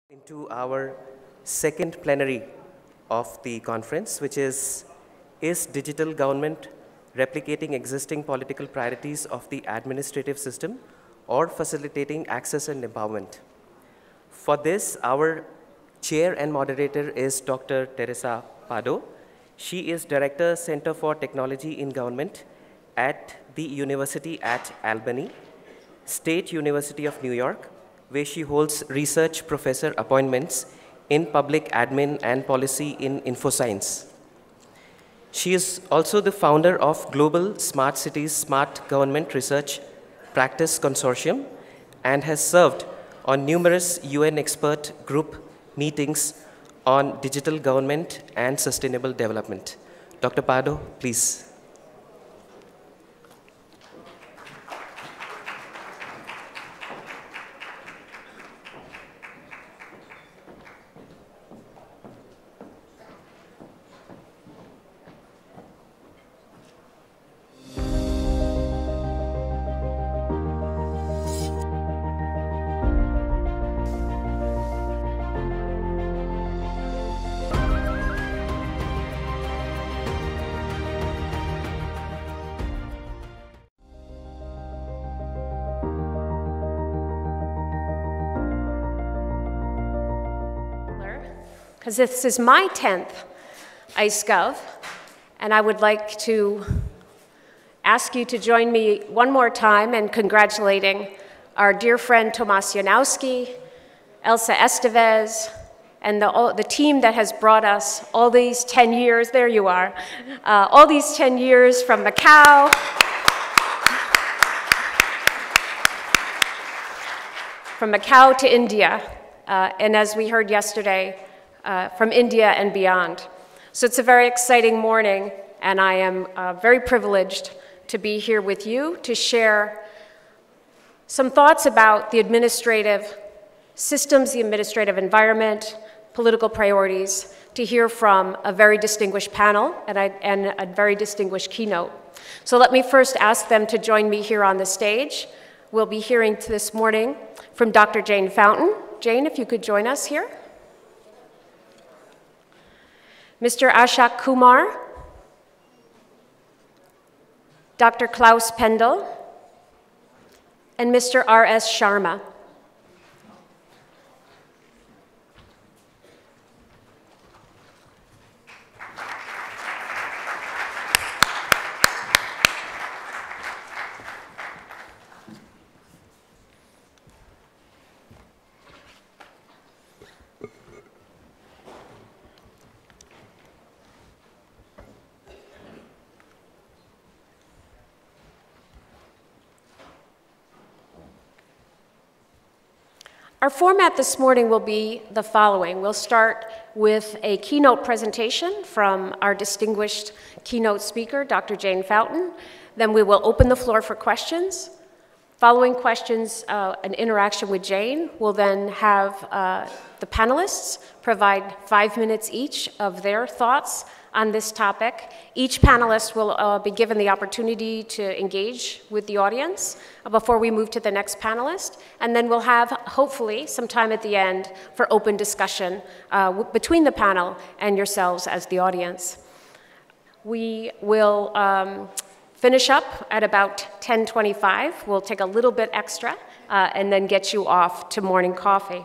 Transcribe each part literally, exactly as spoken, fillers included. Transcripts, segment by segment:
Into our second plenary of the conference, which is, is digital government replicating existing political priorities of the administrative system or facilitating access and empowerment? For this, our chair and moderator is Doctor Teresa Pardo. She is Director, Center for Technology in Government at the University at Albany, State University of New York, where she holds research professor appointments in public admin and policy in infoscience. She is also the founder of Global Smart Cities Smart Government Research Practice Consortium and has served on numerous U N expert group meetings on digital government and sustainable development. Doctor Pardo, please. Because this is my tenth ICEGOV, and I would like to ask you to join me one more time in congratulating our dear friend Tomas Janowski, Elsa Estevez, and the, the team that has brought us all these ten years, there you are, uh, all these ten years from Macau, from Macau to India, uh, and as we heard yesterday, Uh, from India and beyond. So it's a very exciting morning, and I am uh, very privileged to be here with you to share some thoughts about the administrative systems, the administrative environment, political priorities, to hear from a very distinguished panel and, I, and a very distinguished keynote. So let me first ask them to join me here on the stage. We'll be hearing this morning from Doctor Jane Fountain. Jane, if you could join us here. Mister Ashok Kumar, Doctor Klaus Pendel, and Mister R S Sharma. Our format this morning will be the following. We'll start with a keynote presentation from our distinguished keynote speaker, Doctor Jane Fountain. Then we will open the floor for questions. Following questions, uh, an interaction with Jane. We'll then have uh, the panelists provide five minutes each of their thoughts on this topic. Each panelist will uh, be given the opportunity to engage with the audience uh, before we move to the next panelist. And then we'll have, hopefully, some time at the end for open discussion uh, between the panel and yourselves as the audience. We will um, finish up at about ten twenty-five. We'll take a little bit extra uh, and then get you off to morning coffee.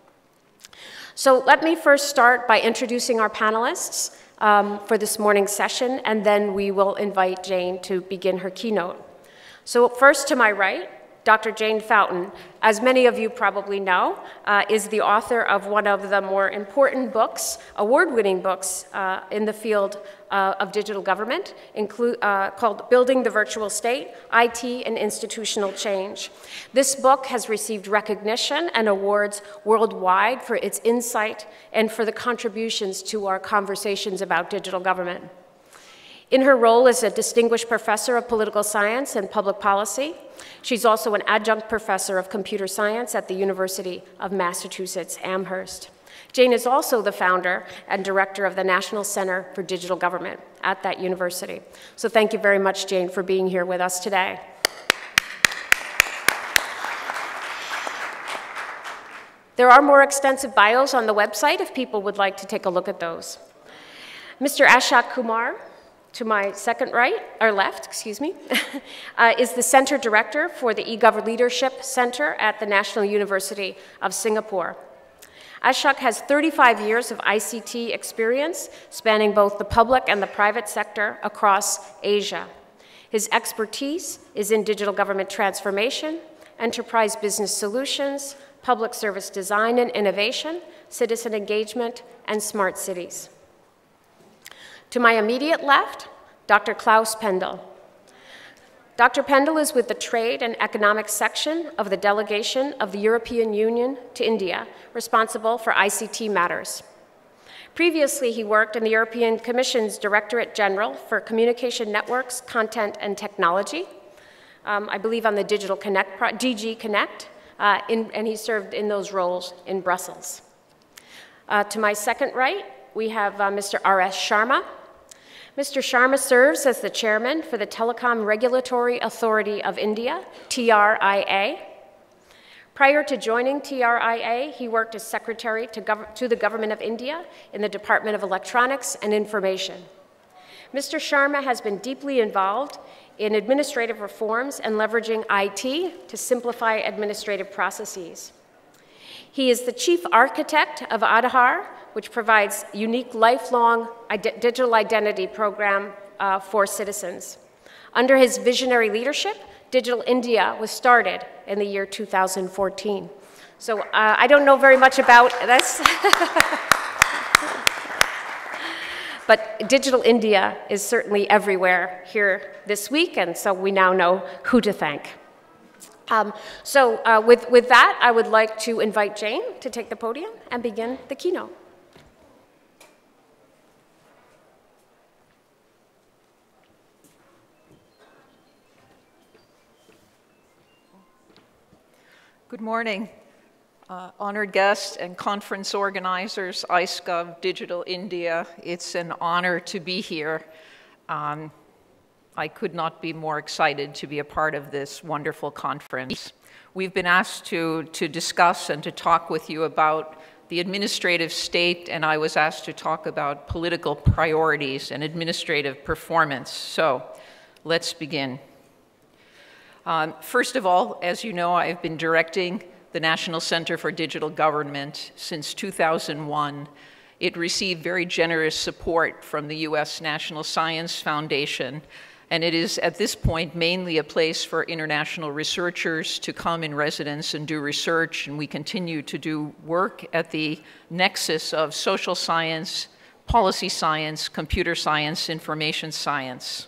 So let me first start by introducing our panelists Um, for this morning's session, and then we will invite Jane to begin her keynote. So first to my right, Doctor Jane Fountain, as many of you probably know, uh, is the author of one of the more important books, award-winning books uh, in the field uh, of digital government, include, uh, called Building the Virtual State, I T and Institutional Change. This book has received recognition and awards worldwide for its insight and for the contributions to our conversations about digital government. In her role as a distinguished professor of political science and public policy, she's also an adjunct professor of computer science at the University of Massachusetts Amherst. Jane is also the founder and director of the National Center for Digital Government at that university. So thank you very much, Jane, for being here with us today. There are more extensive bios on the website if people would like to take a look at those. Mister Ashok Kumar, to my second right, or left, excuse me, uh, is the Center Director for the eGov Leadership Center at the National University of Singapore. Ashok has thirty-five years of I C T experience spanning both the public and the private sector across Asia. His expertise is in digital government transformation, enterprise business solutions, public service design and innovation, citizen engagement, and smart cities. To my immediate left, Doctor Klaus Pendel. Doctor Pendel is with the Trade and Economics section of the delegation of the European Union to India, responsible for I C T matters. Previously, he worked in the European Commission's Directorate General for Communication Networks, Content, and Technology, um, I believe on the Digital Connect, Pro D G Connect, uh, in, and he served in those roles in Brussels. Uh, to my second right, we have uh, Mister R S Sharma. Mister Sharma serves as the chairman for the Telecom Regulatory Authority of India, T R I A. Prior to joining T R I A, he worked as secretary to, to the Government of India in the Department of Electronics and Information. Mister Sharma has been deeply involved in administrative reforms and leveraging I T to simplify administrative processes. He is the chief architect of Aadhaar, which provides unique lifelong ide- digital identity program uh, for citizens. Under his visionary leadership, Digital India was started in the year two thousand fourteen. So uh, I don't know very much about this, but Digital India is certainly everywhere here this week, and so we now know who to thank. Um, so uh, with, with that, I would like to invite Jane to take the podium and begin the keynote. Good morning, uh, honored guests and conference organizers, ICEGOV, Digital India. It's an honor to be here. Um, I could not be more excited to be a part of this wonderful conference. We've been asked to, to discuss and to talk with you about the administrative state, and I was asked to talk about political priorities and administrative performance. So let's begin. Um, first of all, as you know, I've been directing the National Center for Digital Government since two thousand one. It received very generous support from the U S National Science Foundation, and it is at this point mainly a place for international researchers to come in residence and do research, and we continue to do work at the nexus of social science, policy science, computer science, information science.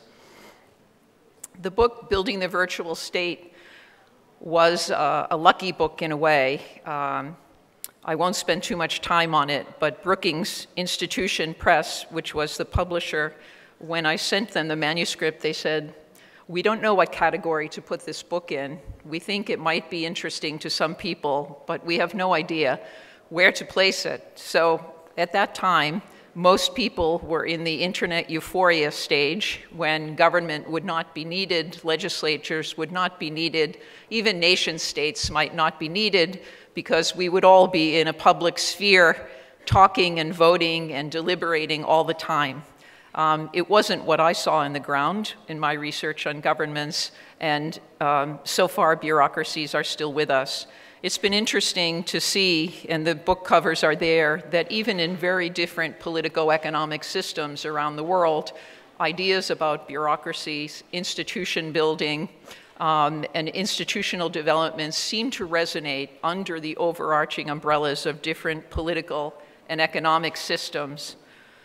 The book, Building the Virtual State, was uh, a lucky book in a way. Um, I won't spend too much time on it, but Brookings Institution Press, which was the publisher, when I sent them the manuscript, they said, "We don't know what category to put this book in. We think it might be interesting to some people, but we have no idea where to place it." So at that time, most people were in the internet euphoria stage when government would not be needed, legislatures would not be needed, even nation states might not be needed because we would all be in a public sphere talking and voting and deliberating all the time. Um, it wasn't what I saw on the ground in my research on governments, and um, so far bureaucracies are still with us. It's been interesting to see, and the book covers are there, that even in very different politico-economic systems around the world, ideas about bureaucracies, institution building, um, and institutional developments seem to resonate under the overarching umbrellas of different political and economic systems.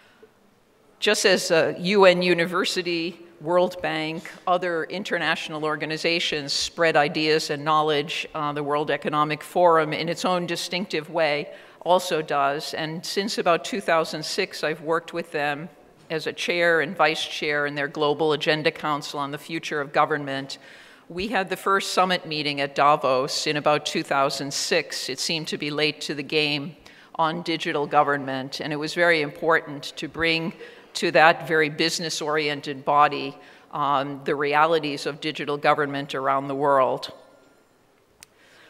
Just as a U N University, World Bank, other international organizations spread ideas and knowledge, uh, the World Economic Forum in its own distinctive way also does. And since about two thousand six, I've worked with them as a chair and vice chair in their Global Agenda Council on the Future of Government. We had the first summit meeting at Davos in about two thousand six. It seemed to be late to the game on digital government, and it was very important to bring to that very business-oriented body um, the realities of digital government around the world.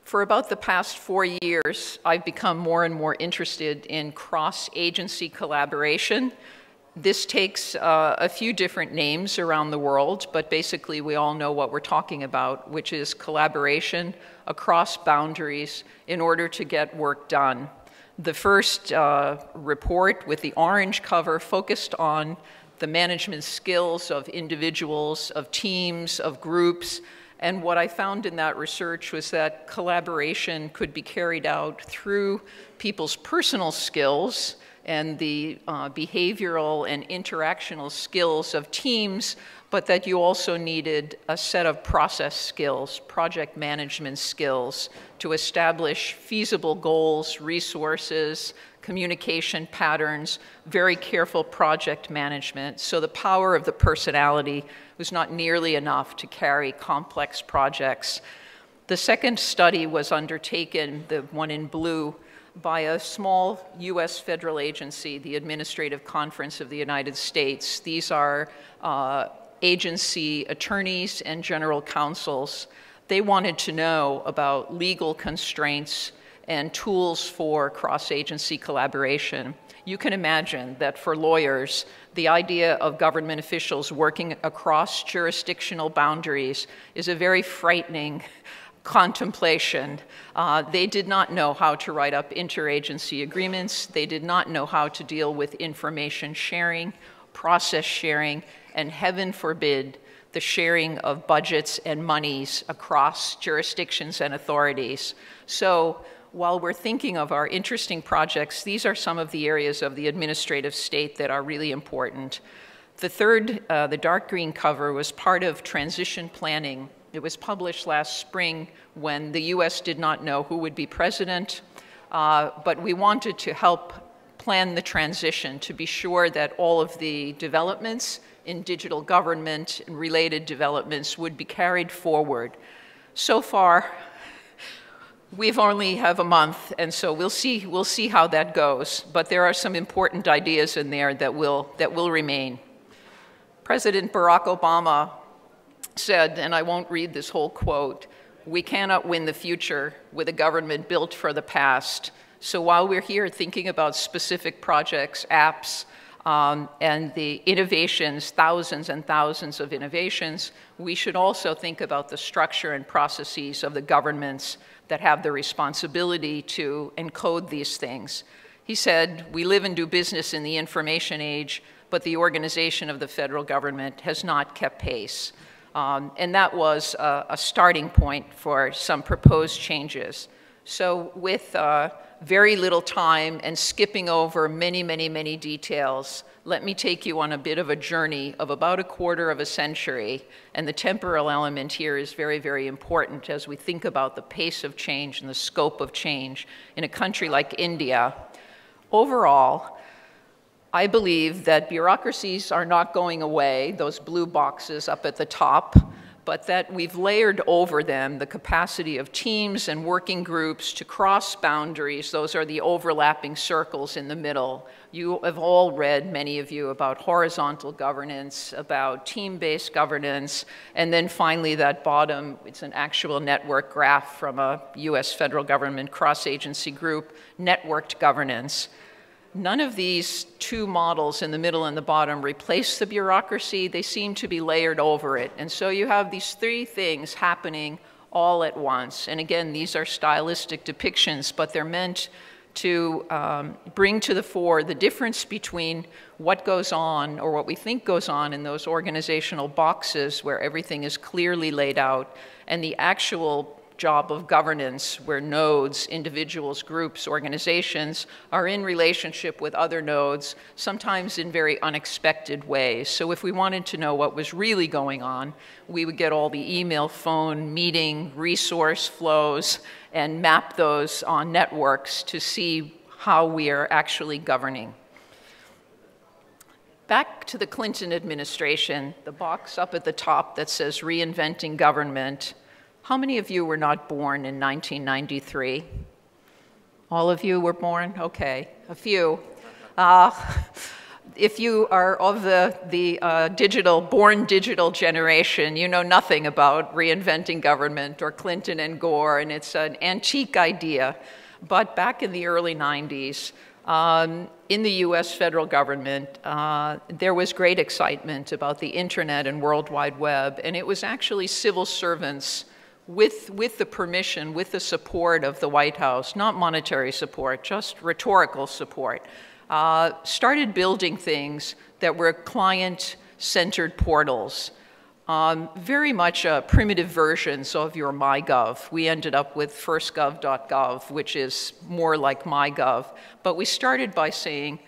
For about the past four years, I've become more and more interested in cross-agency collaboration. This takes uh, a few different names around the world, but basically we all know what we're talking about, which is collaboration across boundaries in order to get work done. The first uh, report with the orange cover focused on the management skills of individuals, of teams, of groups. And what I found in that research was that collaboration could be carried out through people's personal skills and the uh, behavioral and interactional skills of teams, but that you also needed a set of process skills, project management skills, to establish feasible goals, resources, communication patterns, very careful project management. So the power of the personality was not nearly enough to carry complex projects. The second study was undertaken, the one in blue, by a small U S federal agency, the Administrative Conference of the United States. These are uh, agency attorneys and general counsels. They wanted to know about legal constraints and tools for cross-agency collaboration. You can imagine that for lawyers, the idea of government officials working across jurisdictional boundaries is a very frightening contemplation. Uh, they did not know how to write up interagency agreements. They did not know how to deal with information sharing, process sharing, and heaven forbid, the sharing of budgets and monies across jurisdictions and authorities. So while we're thinking of our interesting projects, these are some of the areas of the administrative state that are really important. The third, uh, the dark green cover, was part of transition planning. It was published last spring when the U S did not know who would be president, uh, but we wanted to help plan the transition to be sure that all of the developments in digital government and related developments would be carried forward. So far, we've only have a month, and so we'll see, we'll see how that goes. But there are some important ideas in there that will, that will remain. President Barack Obama said, and I won't read this whole quote, "We cannot win the future with a government built for the past." So while we're here thinking about specific projects, apps, um, and the innovations, thousands and thousands of innovations, we should also think about the structure and processes of the governments that have the responsibility to encode these things. He said, "We live and do business in the information age, but the organization of the federal government has not kept pace." Um, and that was a, a starting point for some proposed changes. So with uh, very little time and skipping over many, many, many details, let me take you on a bit of a journey of about a quarter of a century. And the temporal element here is very, very important as we think about the pace of change and the scope of change in a country like India. Overall, I believe that bureaucracies are not going away, those blue boxes up at the top, but that we've layered over them the capacity of teams and working groups to cross boundaries. Those are the overlapping circles in the middle. You have all read, many of you, about horizontal governance, about team-based governance, and then finally that bottom, it's an actual network graph from a U S federal government cross-agency group, networked governance. None of these two models in the middle and the bottom replace the bureaucracy. They seem to be layered over it. And so you have these three things happening all at once. And again, these are stylistic depictions, but they're meant to um, bring to the fore the difference between what goes on, or what we think goes on, in those organizational boxes where everything is clearly laid out, and the actual job of governance, where nodes, individuals, groups, organizations are in relationship with other nodes, sometimes in very unexpected ways. So if we wanted to know what was really going on, we would get all the email, phone, meeting, resource flows, and map those on networks to see how we are actually governing. Back to the Clinton administration, the box up at the top that says reinventing government. How many of you were not born in nineteen ninety-three? All of you were born? Okay, a few. Uh, if you are of the, the uh, digital, born digital generation, you know nothing about reinventing government or Clinton and Gore, and it's an antique idea. But back in the early nineties, um, in the U S federal government, uh, there was great excitement about the internet and World Wide Web, and it was actually civil servants with, with the permission, with the support of the White House, not monetary support, just rhetorical support, uh, started building things that were client-centered portals. Um, very much uh, primitive versions of your MyGov. We ended up with first gov dot gov, which is more like MyGov. But we started by saying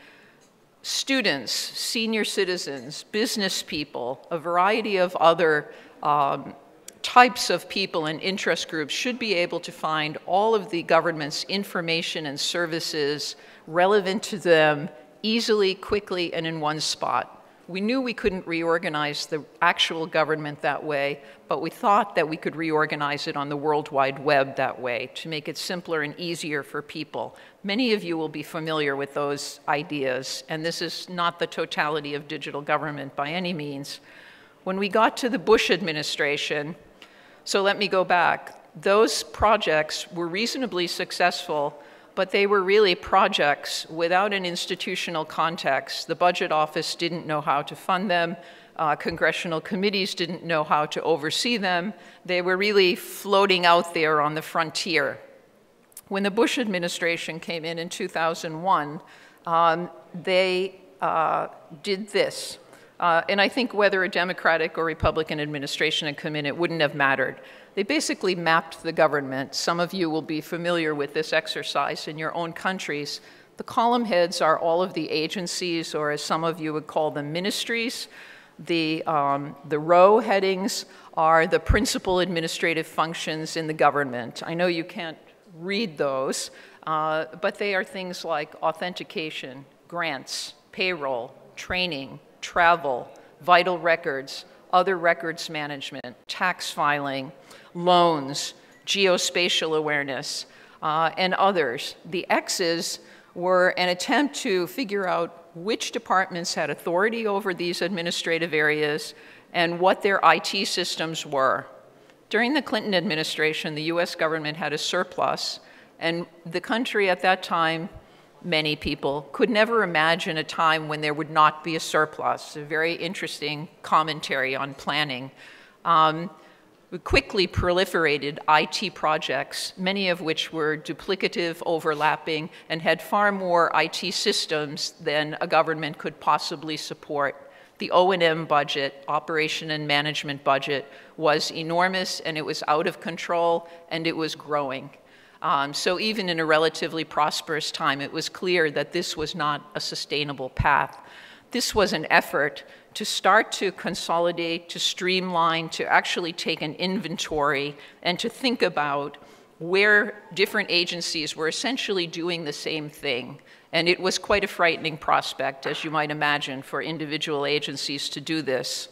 students, senior citizens, business people, a variety of other um, types of people and interest groups should be able to find all of the government's information and services relevant to them easily, quickly, and in one spot. We knew we couldn't reorganize the actual government that way, but we thought that we could reorganize it on the World Wide Web that way to make it simpler and easier for people. Many of you will be familiar with those ideas, and this is not the totality of digital government by any means. When we got to the Bush administration, so let me go back, those projects were reasonably successful, but they were really projects without an institutional context. The budget office didn't know how to fund them. Uh, congressional committees didn't know how to oversee them. They were really floating out there on the frontier. When the Bush administration came in in two thousand one, um, they uh, did this. Uh, and I think whether a Democratic or Republican administration had come in, it wouldn't have mattered. They basically mapped the government. Some of you will be familiar with this exercise in your own countries. The column heads are all of the agencies, or as some of you would call them, ministries. The, um, the row headings are the principal administrative functions in the government. I know you can't read those, uh, but they are things like authentication, grants, payroll, training, travel, vital records, other records management, tax filing, loans, geospatial awareness, uh, and others. The X's were an attempt to figure out which departments had authority over these administrative areas and what their I T systems were. During the Clinton administration, the U S government had a surplus, and the country at that time, many people, could never imagine a time when there would not be a surplus. A very interesting commentary on planning. Um, we quickly proliferated I T projects, many of which were duplicative, overlapping, and had far more I T systems than a government could possibly support. The O and M budget, operation and management budget, was enormous, and it was out of control, and it was growing. Um, so even in a relatively prosperous time, it was clear that this was not a sustainable path. This was an effort to start to consolidate, to streamline, to actually take an inventory, and to think about where different agencies were essentially doing the same thing. And it was quite a frightening prospect, as you might imagine, for individual agencies to do this.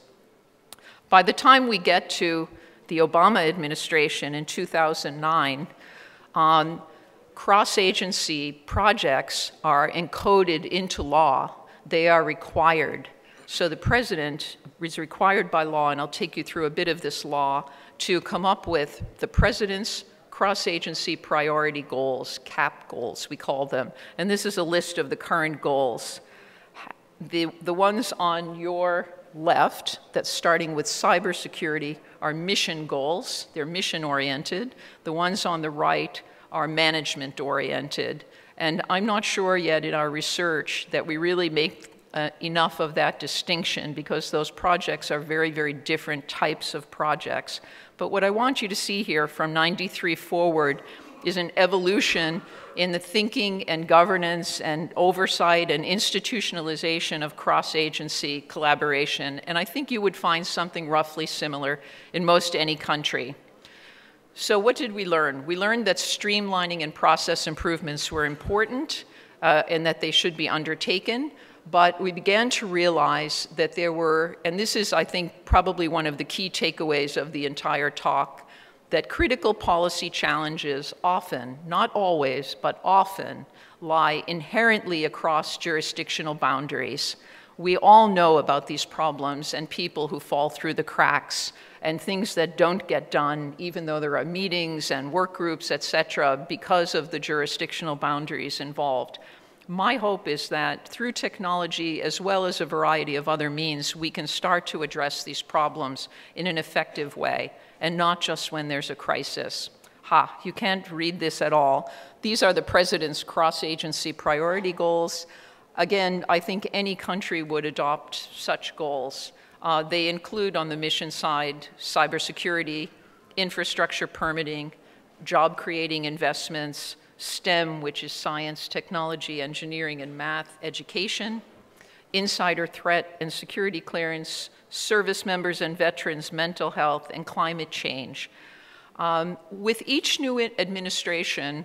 By the time we get to the Obama administration in two thousand nine, Um, cross-agency projects are encoded into law. They are required. So the president is required by law, and I'll take you through a bit of this law, to come up with the president's cross-agency priority goals, CAP goals, we call them. And this is a list of the current goals. The, the ones on your left, that's starting with cybersecurity, are mission goals. They're mission-oriented. The ones on the right are management-oriented. And I'm not sure yet in our research that we really make uh, enough of that distinction, because those projects are very, very different types of projects. But what I want you to see here from ninety-three forward is an evolution in the thinking and governance and oversight and institutionalization of cross-agency collaboration. And I think you would find something roughly similar in most any country. So what did we learn? We learned that streamlining and process improvements were important uh, and that they should be undertaken. But we began to realize that there were, and this is, I think, probably one of the key takeaways of the entire talk, that critical policy challenges often, not always, but often, lie inherently across jurisdictional boundaries. We all know about these problems and people who fall through the cracks and things that don't get done, even though there are meetings and work groups, et cetera, because of the jurisdictional boundaries involved. My hope is that through technology, as well as a variety of other means, we can start to address these problems in an effective way, and not just when there's a crisis. Ha, you can't read this at all. These are the President's cross-agency priority goals. Again, I think any country would adopt such goals. Uh, they include, on the mission side, cybersecurity, infrastructure permitting, job-creating investments, STEM, which is science, technology, engineering, and math education, insider threat and security clearance, service members and veterans, mental health, and climate change. Um, with each new administration,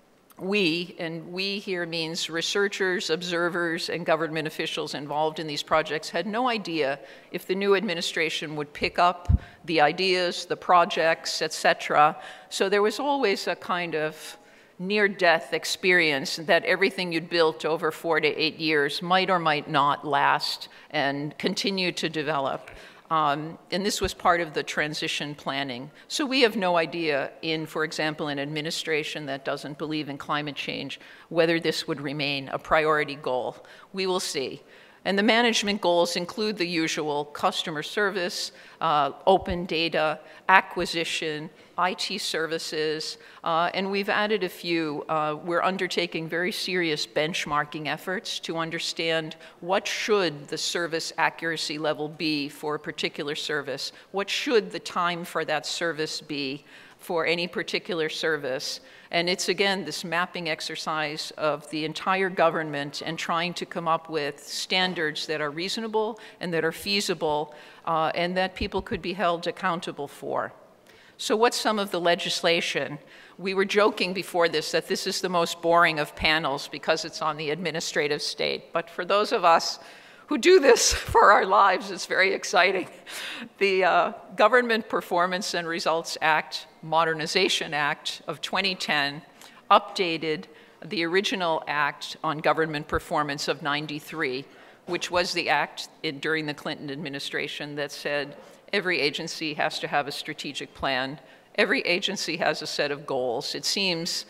we, and we here means researchers, observers, and government officials involved in these projects, had no idea if the new administration would pick up the ideas, the projects, et cetera. So there was always a kind of near-death experience that everything you'd built over four to eight years might or might not last and continue to develop. Um, and this was part of the transition planning. So we have no idea in, for example, an administration that doesn't believe in climate change, whether this would remain a priority goal. We will see. And the management goals include the usual customer service, uh, open data, acquisition, I T services, uh, and we've added a few. Uh, we're undertaking very serious benchmarking efforts to understand what should the service accuracy level be for a particular service, what should the time for that service be for any particular service. And it's, again, this mapping exercise of the entire government and trying to come up with standards that are reasonable and that are feasible uh, and that people could be held accountable for. So what's some of the legislation? We were joking before this that this is the most boring of panels because it's on the administrative state. But for those of us who do this for our lives, it's very exciting. The uh, Government Performance and Results Act, Modernization Act of twenty ten updated the original act on government performance of ninety-three, which was the act in, during the Clinton administration that said every agency has to have a strategic plan. Every agency has a set of goals. It seems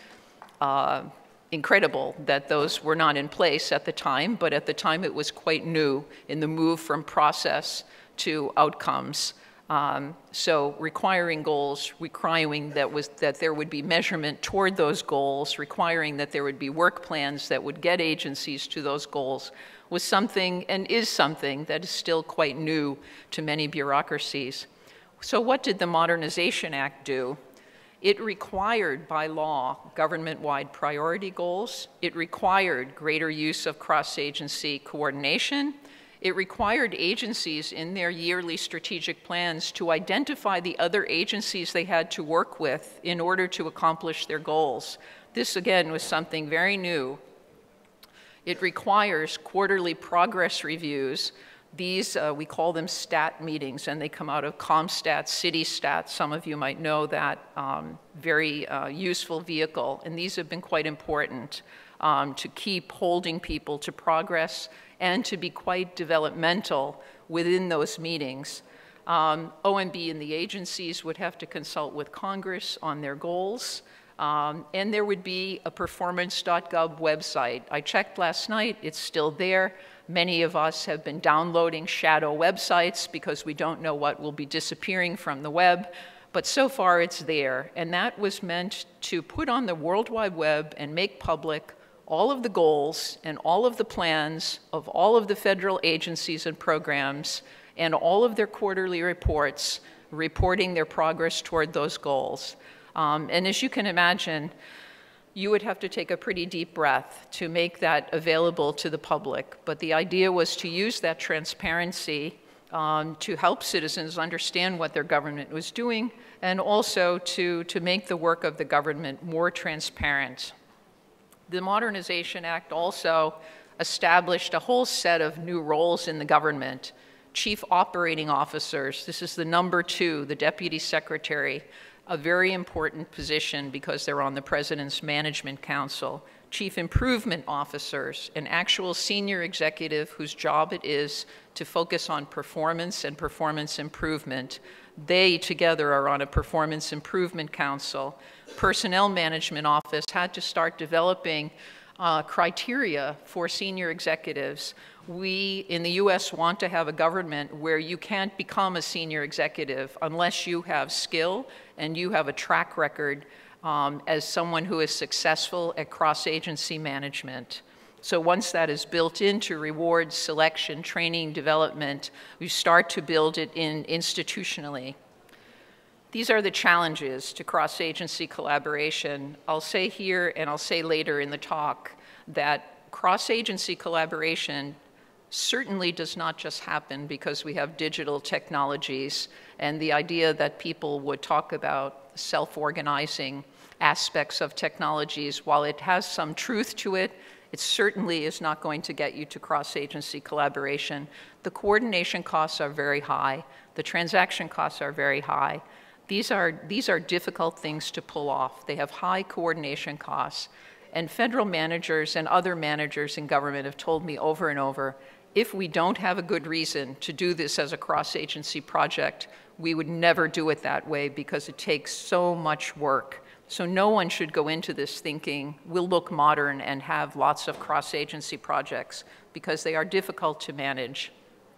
uh, incredible that those were not in place at the time, but at the time it was quite new in the move from process to outcomes. Um, so requiring goals, requiring that, was, that there would be measurement toward those goals, requiring that there would be work plans that would get agencies to those goals was something and is something that is still quite new to many bureaucracies. So what did the Modernization Act do? It required by law government-wide priority goals. It required greater use of cross-agency coordination. It required agencies in their yearly strategic plans to identify the other agencies they had to work with in order to accomplish their goals. This, again, was something very new. It requires quarterly progress reviews. These, uh, we call them STAT meetings, and they come out of ComStat, CityStat. Some of you might know that um, very uh, useful vehicle, and these have been quite important um, to keep holding people to progress and to be quite developmental within those meetings. Um, O M B and the agencies would have to consult with Congress on their goals. Um, and there would be a performance dot gov website. I checked last night, it's still there. Many of us have been downloading shadow websites because we don't know what will be disappearing from the web, but so far it's there. And that was meant to put on the World Wide Web and make public all of the goals and all of the plans of all of the federal agencies and programs and all of their quarterly reports reporting their progress toward those goals. Um, and as you can imagine, you would have to take a pretty deep breath to make that available to the public. But the idea was to use that transparency um, to help citizens understand what their government was doing and also to, to make the work of the government more transparent. The Modernization Act also established a whole set of new roles in the government. Chief operating officers, this is the number two, the deputy secretary, a very important position because they're on the President's Management Council, chief improvement officers, an actual senior executive whose job it is to focus on performance and performance improvement. They together are on a performance improvement council. Personnel Management Office had to start developing uh, criteria for senior executives. We in the U S want to have a government where you can't become a senior executive unless you have skill and you have a track record um, as someone who is successful at cross-agency management. So once that is built into rewards, selection, training, development, we start to build it in institutionally. These are the challenges to cross-agency collaboration. I'll say here and I'll say later in the talk that cross-agency collaboration certainly does not just happen because we have digital technologies and the idea that people would talk about self-organizing aspects of technologies. While it has some truth to it, it certainly is not going to get you to cross-agency collaboration. The coordination costs are very high. The transaction costs are very high. These are, these are difficult things to pull off. They have high coordination costs. And federal managers and other managers in government have told me over and over, if we don't have a good reason to do this as a cross-agency project, we would never do it that way because it takes so much work. So no one should go into this thinking, we'll look modern and have lots of cross-agency projects, because they are difficult to manage.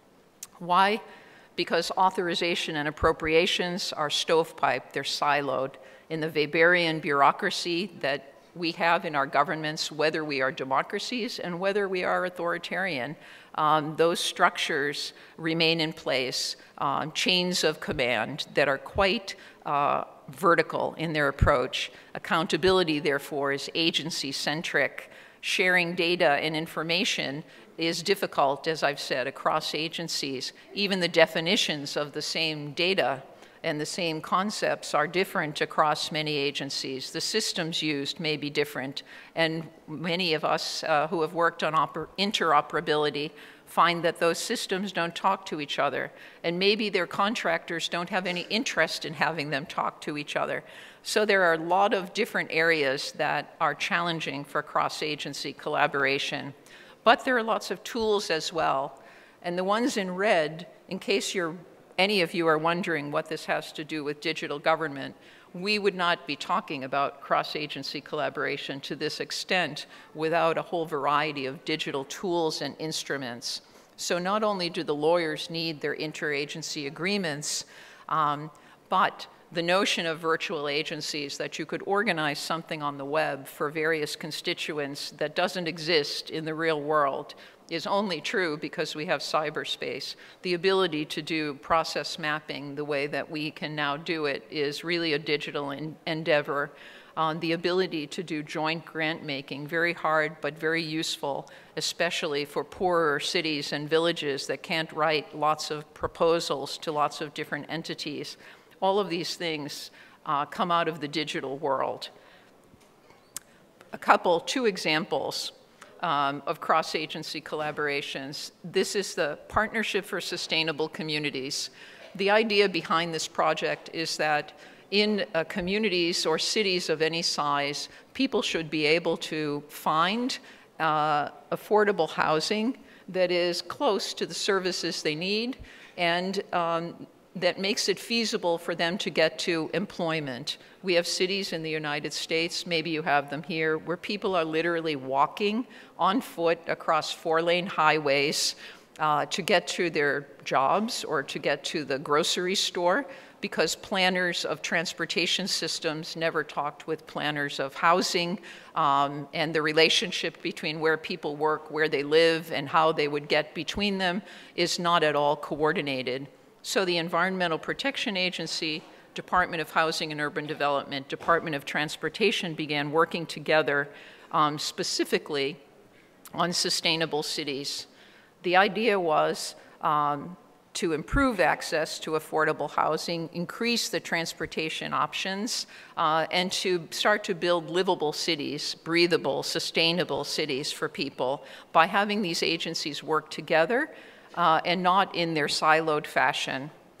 Why? Because authorization and appropriations are stovepipe, they're siloed. In the Weberian bureaucracy that we have in our governments, whether we are democracies and whether we are authoritarian, um, those structures remain in place, um, chains of command that are quite uh, vertical in their approach. Accountability, therefore, is agency-centric. Sharing data and information is difficult, as I've said, across agencies. Even the definitions of the same data and the same concepts are different across many agencies. The systems used may be different, and many of us uh, who have worked on interoperability find that those systems don't talk to each other, and maybe their contractors don't have any interest in having them talk to each other. So there are a lot of different areas that are challenging for cross-agency collaboration. But there are lots of tools as well. And the ones in red, in case you're, any of you are wondering what this has to do with digital government, we would not be talking about cross-agency collaboration to this extent without a whole variety of digital tools and instruments. So not only do the lawyers need their interagency agreements, um, but the notion of virtual agencies, that you could organize something on the web for various constituents that doesn't exist in the real world, is only true because we have cyberspace. The ability to do process mapping the way that we can now do it is really a digital en endeavor. Uh, the ability to do joint grant making, very hard but very useful, especially for poorer cities and villages that can't write lots of proposals to lots of different entities. All of these things uh, come out of the digital world. A couple, two examples um, of cross-agency collaborations. This is the Partnership for Sustainable Communities. The idea behind this project is that in uh, communities or cities of any size, people should be able to find uh, affordable housing that is close to the services they need, and um, that makes it feasible for them to get to employment. We have cities in the United States, maybe you have them here, where people are literally walking on foot across four-lane highways uh, to get to their jobs or to get to the grocery store, because planners of transportation systems never talked with planners of housing, um, and the relationship between where people work, where they live, and how they would get between them is not at all coordinated. So the Environmental Protection Agency, Department of Housing and Urban Development, Department of Transportation began working together um, specifically on sustainable cities. The idea was um, to improve access to affordable housing, increase the transportation options, uh, and to start to build livable cities, breathable, sustainable cities for people by having these agencies work together Uh, and not in their siloed fashion.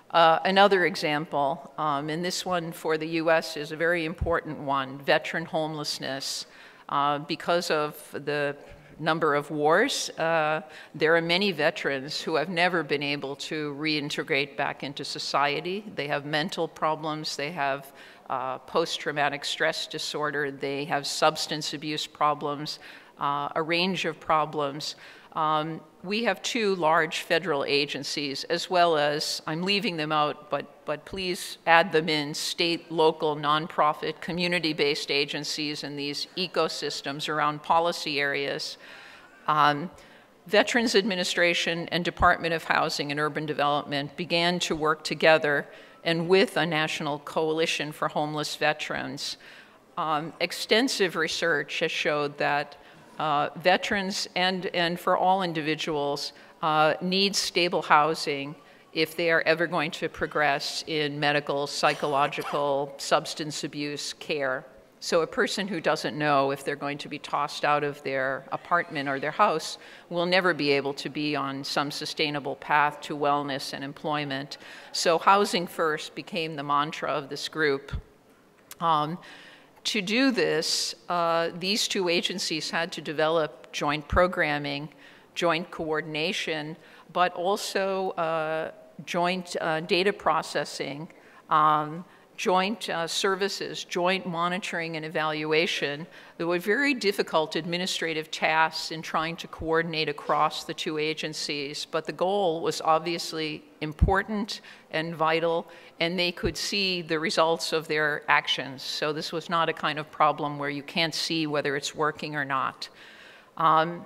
Uh, another example, um, and this one for the U S is a very important one, veteran homelessness. Uh, because of the number of wars, uh, there are many veterans who have never been able to reintegrate back into society. They have mental problems, they have uh, post-traumatic stress disorder, they have substance abuse problems, uh, a range of problems. Um, we have two large federal agencies, as well as, I'm leaving them out, but, but please add them in, state, local, nonprofit, community-based agencies in these ecosystems around policy areas. Um, Veterans Administration and Department of Housing and Urban Development began to work together and with a national coalition for homeless veterans. Um, extensive research has showed that Uh, veterans and, and for all individuals uh, need stable housing if they are ever going to progress in medical, psychological, substance abuse care. So a person who doesn't know if they're going to be tossed out of their apartment or their house will never be able to be on some sustainable path to wellness and employment. So housing first became the mantra of this group. Um, To do this, uh, these two agencies had to develop joint programming, joint coordination, but also uh, joint uh, data processing, um, joint uh, services, joint monitoring and evaluation. There were very difficult administrative tasks in trying to coordinate across the two agencies, but the goal was obviously important and vital, and they could see the results of their actions. So this was not a kind of problem where you can't see whether it's working or not. Um,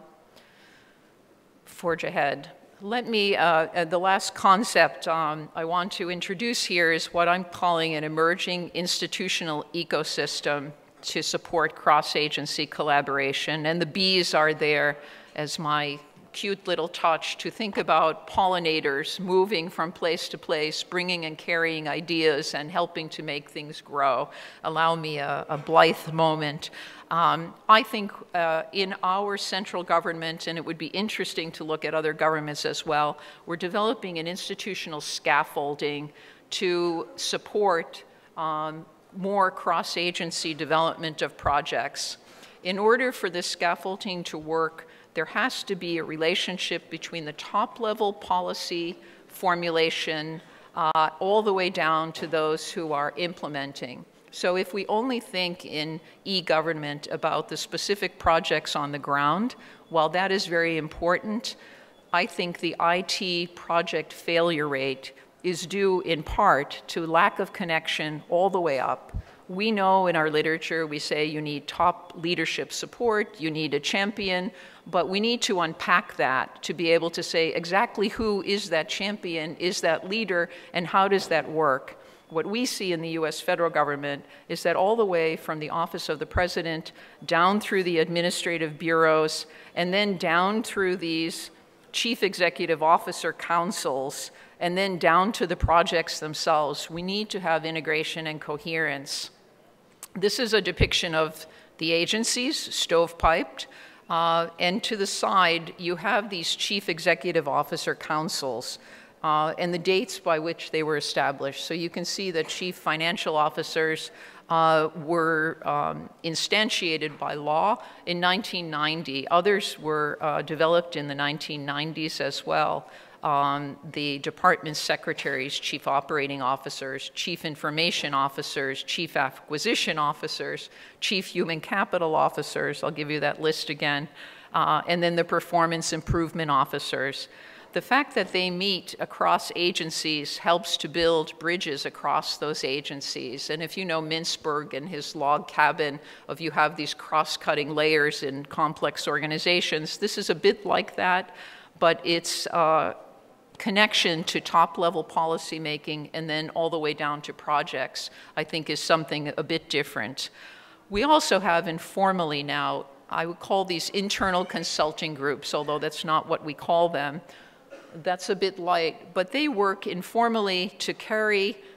forge ahead. Let me, uh, the last concept um, I want to introduce here is what I'm calling an emerging institutional ecosystem to support cross-agency collaboration. And the bees are there as my cute little touch to think about pollinators moving from place to place, bringing and carrying ideas and helping to make things grow. Allow me a, a blithe moment. Um, I think uh, in our central government, and it would be interesting to look at other governments as well, we're developing an institutional scaffolding to support um, more cross-agency development of projects. In order for this scaffolding to work, there has to be a relationship between the top-level policy formulation uh, all the way down to those who are implementing. So if we only think in e-government about the specific projects on the ground, while that is very important, I think the I T project failure rate is due in part to lack of connection all the way up. We know in our literature, we say you need top leadership support, you need a champion, but we need to unpack that to be able to say exactly who is that champion, is that leader, and how does that work? What we see in the U S federal government is that all the way from the office of the president, down through the administrative bureaus, and then down through these chief executive officer councils, and then down to the projects themselves, we need to have integration and coherence. This is a depiction of the agencies, stovepiped, uh, and to the side, you have these chief executive officer councils uh, and the dates by which they were established. So you can see that chief financial officers uh, were um, instantiated by law in nineteen ninety. Others were uh, developed in the nineteen nineties as well. Um, the department secretaries, chief operating officers, chief information officers, chief acquisition officers, chief human capital officers, I'll give you that list again, uh, and then the performance improvement officers. The fact that they meet across agencies helps to build bridges across those agencies. And if you know Mintzberg and his log cabin of you have these cross-cutting layers in complex organizations, this is a bit like that, but it's uh, connection to top-level policymaking and then all the way down to projects, I think is something a bit different. We also have informally now, I would call these internal consulting groups, although that's not what we call them. That's a bit light, but they work informally to carry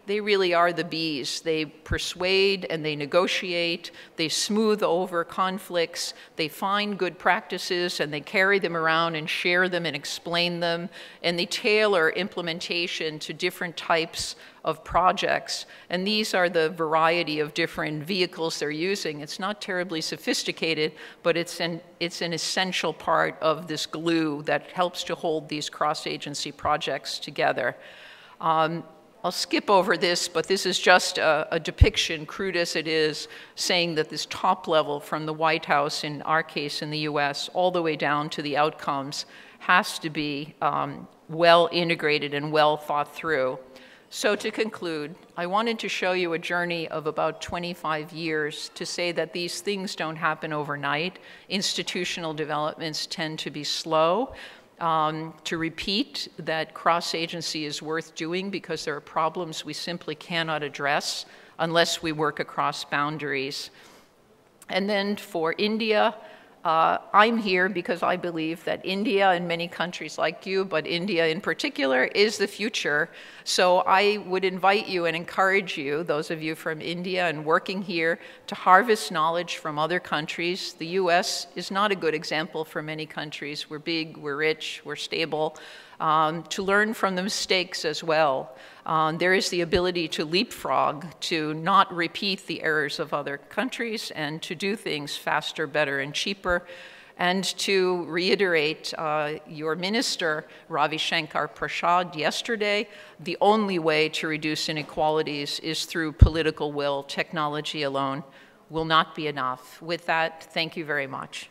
they really are the bees. They persuade and they negotiate, they smooth over conflicts, they find good practices and they carry them around and share them and explain them, and they tailor implementation to different types of projects. And these are the variety of different vehicles they're using. It's not terribly sophisticated, but it's an, it's an essential part of this glue that helps to hold these cross-agency projects together. Um, I'll skip over this, but this is just a, a depiction, crude as it is, saying that this top level from the White House, in our case in the U S, all the way down to the outcomes, has to be um, well integrated and well thought through. So to conclude, I wanted to show you a journey of about twenty-five years to say that these things don't happen overnight. Institutional developments tend to be slow. Um, to repeat that cross-agency is worth doing because there are problems we simply cannot address unless we work across boundaries. And then for India, uh, I'm here because I believe that India and many countries like you, but India in particular, is the future. So I would invite you and encourage you, those of you from India and working here, to harvest knowledge from other countries. The U S is not a good example for many countries. We're big, we're rich, we're stable. Um, to learn from the mistakes as well. Um, there is the ability to leapfrog, to not repeat the errors of other countries, and to do things faster, better, and cheaper. And to reiterate uh, your minister, Ravi Shankar Prasad, yesterday, the only way to reduce inequalities is through political will. Technology alone will not be enough. With that, thank you very much.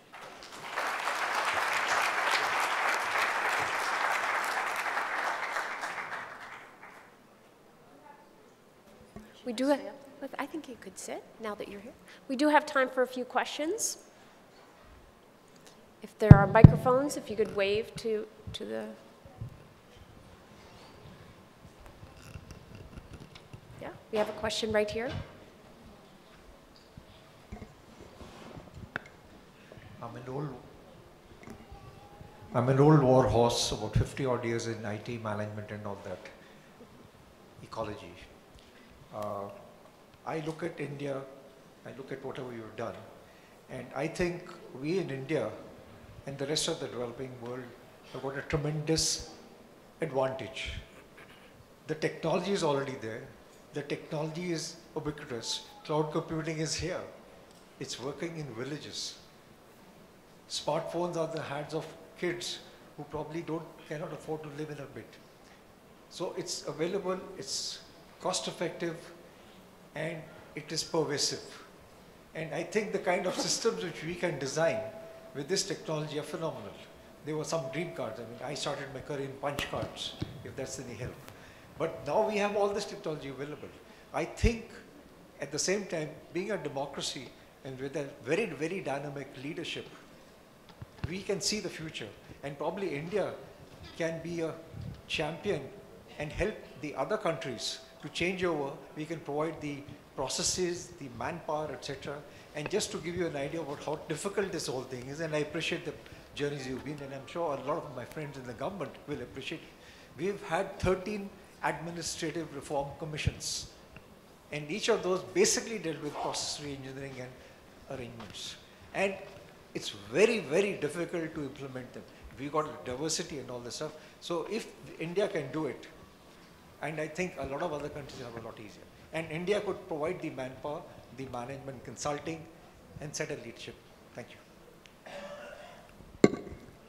We do have, I think you could sit now that you're here. We do have time for a few questions. If there are microphones, if you could wave to, to the, yeah, we have a question right here. I'm an old, I'm an old war horse, about fifty odd years in I T management and all that, ecology. Uh, I look at India, I look at whatever you've done, and I think we in India and the rest of the developing world have got a tremendous advantage. The technology is already there. The technology is ubiquitous. Cloud computing is here. It's working in villages. Smartphones are in the hands of kids who probably don't, cannot afford to live in a bit. So it's available, it's cost effective, and it is pervasive. And I think the kind of systems which we can design with this technology are phenomenal. There were some dream cards. I mean, I started my career in punch cards, if that's any help. But now we have all this technology available. I think at the same time, being a democracy and with a very, very dynamic leadership, we can see the future. And probably India can be a champion and help the other countries to change over. We can provide the processes, the manpower, et cetera. And just to give you an idea about how difficult this whole thing is, and I appreciate the journeys you've been, and I'm sure a lot of my friends in the government will appreciate it. We've had thirteen administrative reform commissions, and each of those basically dealt with process re-engineering and arrangements. And it's very, very difficult to implement them. We've got diversity and all this stuff. So if India can do it, and I think a lot of other countries have a lot easier. And India could provide the manpower, the management consulting, and set a leadership. Thank you.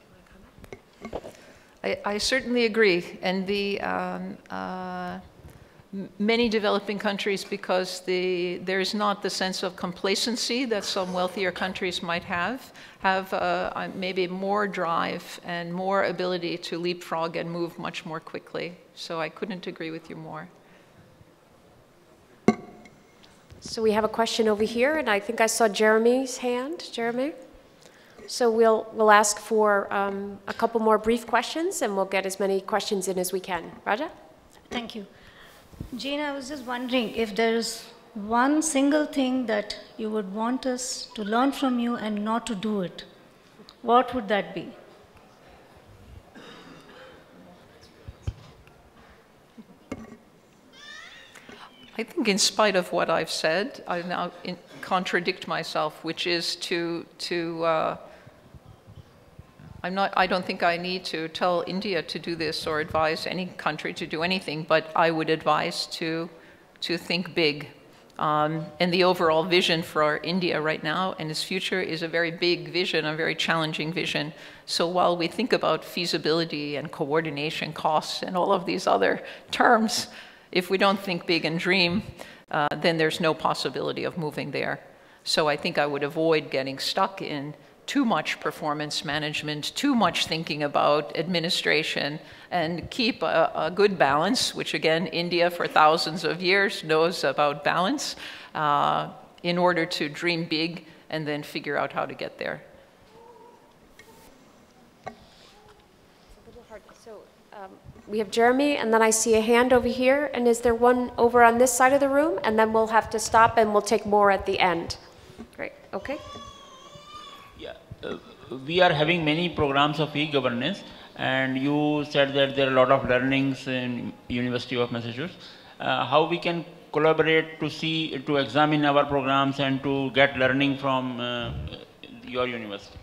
I, I certainly agree. And the um, uh, many developing countries, because the, there's not the sense of complacency that some wealthier countries might have, have uh, maybe more drive and more ability to leapfrog and move much more quickly. So I couldn't agree with you more. So we have a question over here, and I think I saw Jeremy's hand. Jeremy? So we'll, we'll ask for um, a couple more brief questions, and we'll get as many questions in as we can. Raja? Thank you. Jane, I was just wondering if there's one single thing that you would want us to learn from you and not to do it, what would that be? I think in spite of what I've said, I now in, contradict myself, which is to, to uh, I'm not, I don't think I need to tell India to do this or advise any country to do anything, but I would advise to, to think big. Um, and the overall vision for India right now and its future is a very big vision, a very challenging vision. So while we think about feasibility and coordination costs and all of these other terms, if we don't think big and dream, uh, then there's no possibility of moving there. So I think I would avoid getting stuck in too much performance management, too much thinking about administration, and keep a, a good balance, which again, India for thousands of years knows about balance, uh, in order to dream big and then figure out how to get there. So um, we have Jeremy, and then I see a hand over here, and is there one over on this side of the room? And then we'll have to stop and we'll take more at the end. Great, okay. Uh, we are having many programs of e-governance, and you said that there are a lot of learnings in University of Massachusetts. Uh, how we can collaborate to see, to examine our programs and to get learning from uh, your university?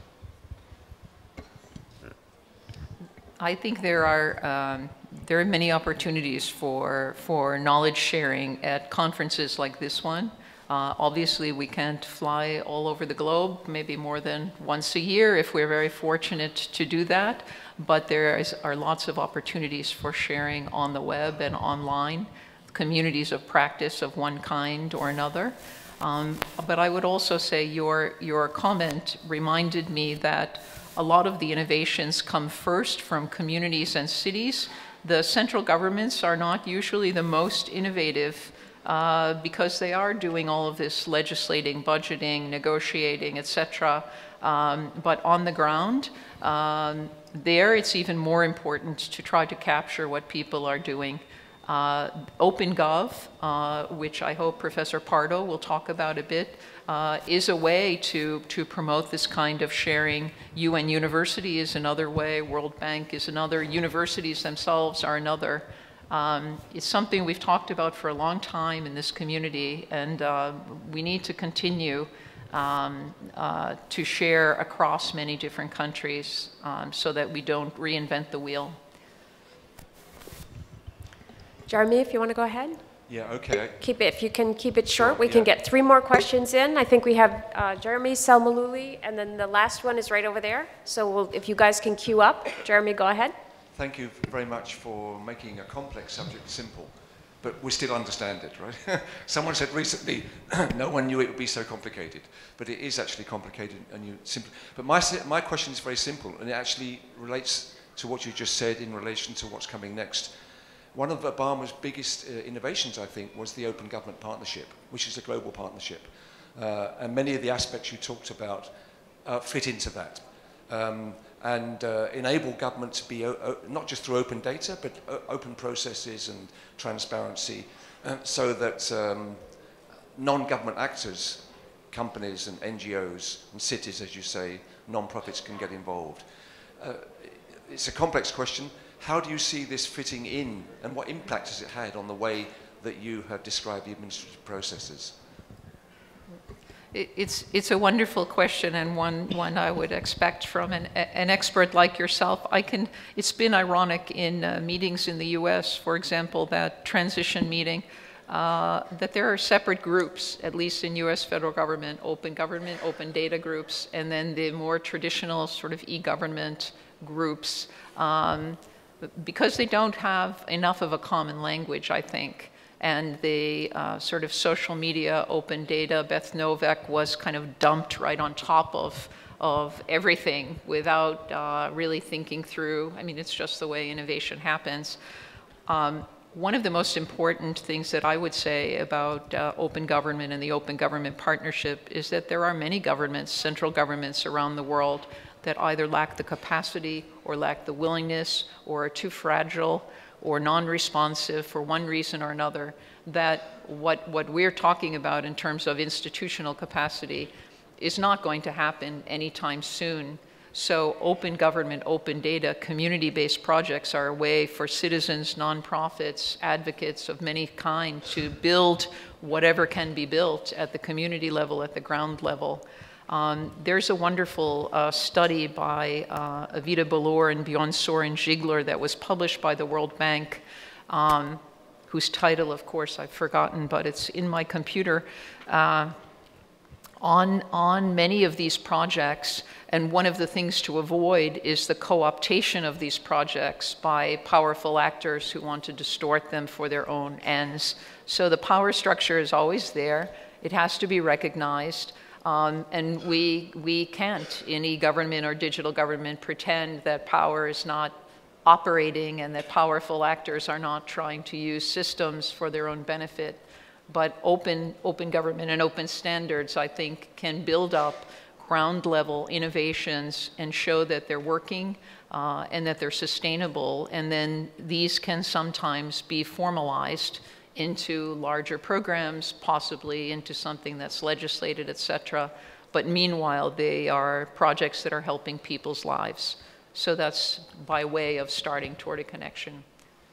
I think there are, um, there are many opportunities for, for knowledge sharing at conferences like this one. Uh, obviously, we can't fly all over the globe, maybe more than once a year if we're very fortunate to do that, but there is, are lots of opportunities for sharing on the web and online, communities of practice of one kind or another. Um, but I would also say your, your comment reminded me that a lot of the innovations come first from communities and cities. The central governments are not usually the most innovative Uh, because they are doing all of this legislating, budgeting, negotiating, et cetera. Um, but on the ground, um, there it's even more important to try to capture what people are doing. Uh, OpenGov, uh, which I hope Professor Pardo will talk about a bit, uh, is a way to, to promote this kind of sharing. U N University is another way, World Bank is another, universities themselves are another. Um, it's something we've talked about for a long time in this community, and uh, we need to continue um, uh, to share across many different countries um, so that we don't reinvent the wheel. Jeremy, if you want to go ahead. Yeah, okay. Keep it, if you can keep it short, Sure, we can yeah. get three more questions in. I think we have uh, Jeremy, Selmaluli, and then the last one is right over there. So we'll, if you guys can queue up. Jeremy, go ahead. Thank you very much for making a complex subject simple, but we still understand it, right? Someone said recently, no one knew it would be so complicated, but it is actually complicated and you simply. But my, my question is very simple, and it actually relates to what you just said in relation to what's coming next. One of Obama's biggest uh, innovations, I think, was the Open Government Partnership, which is a global partnership. Uh, and many of the aspects you talked about uh, fit into that. Um, and uh, enable government to be, o o not just through open data, but o open processes and transparency, uh, so that um, non-government actors, companies and N G Os and cities, as you say, non-profits can get involved. Uh, it's a complex question. How do you see this fitting in, and what impact has it had on the way that you have described the administrative processes? It's, it's a wonderful question, and one, one I would expect from an, an expert like yourself. I can, it's been ironic in uh, meetings in the U S, for example, that transition meeting, uh, that there are separate groups, at least in U S federal government, open government, open data groups, and then the more traditional sort of e-government groups, um, because they don't have enough of a common language, I think. And the uh, sort of social media, open data, Beth Novak was kind of dumped right on top of, of everything without uh, really thinking through. I mean, it's just the way innovation happens. Um, one of the most important things that I would say about uh, open government and the open government partnership is that there are many governments, central governments around the world, that either lack the capacity or lack the willingness or are too fragile or non-responsive for one reason or another, that what, what we're talking about in terms of institutional capacity is not going to happen anytime soon. So open government, open data, community-based projects are a way for citizens, nonprofits, advocates of many kind to build whatever can be built at the community level, at the ground level. Um, there's a wonderful uh, study by uh, Avita Balor and Bjorn Soren Ziegler that was published by the World Bank, um, whose title, of course, I've forgotten, but it's in my computer, uh, on, on many of these projects. And one of the things to avoid is the co-optation of these projects by powerful actors who want to distort them for their own ends. So the power structure is always there. It has to be recognized. Um, and we, we can't, in e-government or digital government, pretend that power is not operating and that powerful actors are not trying to use systems for their own benefit. But open, open government and open standards, I think, can build up ground-level innovations and show that they're working uh, and that they're sustainable. And then these can sometimes be formalized into larger programs, possibly into something that's legislated, et cetera. But meanwhile, they are projects that are helping people's lives. So that's by way of starting toward a connection.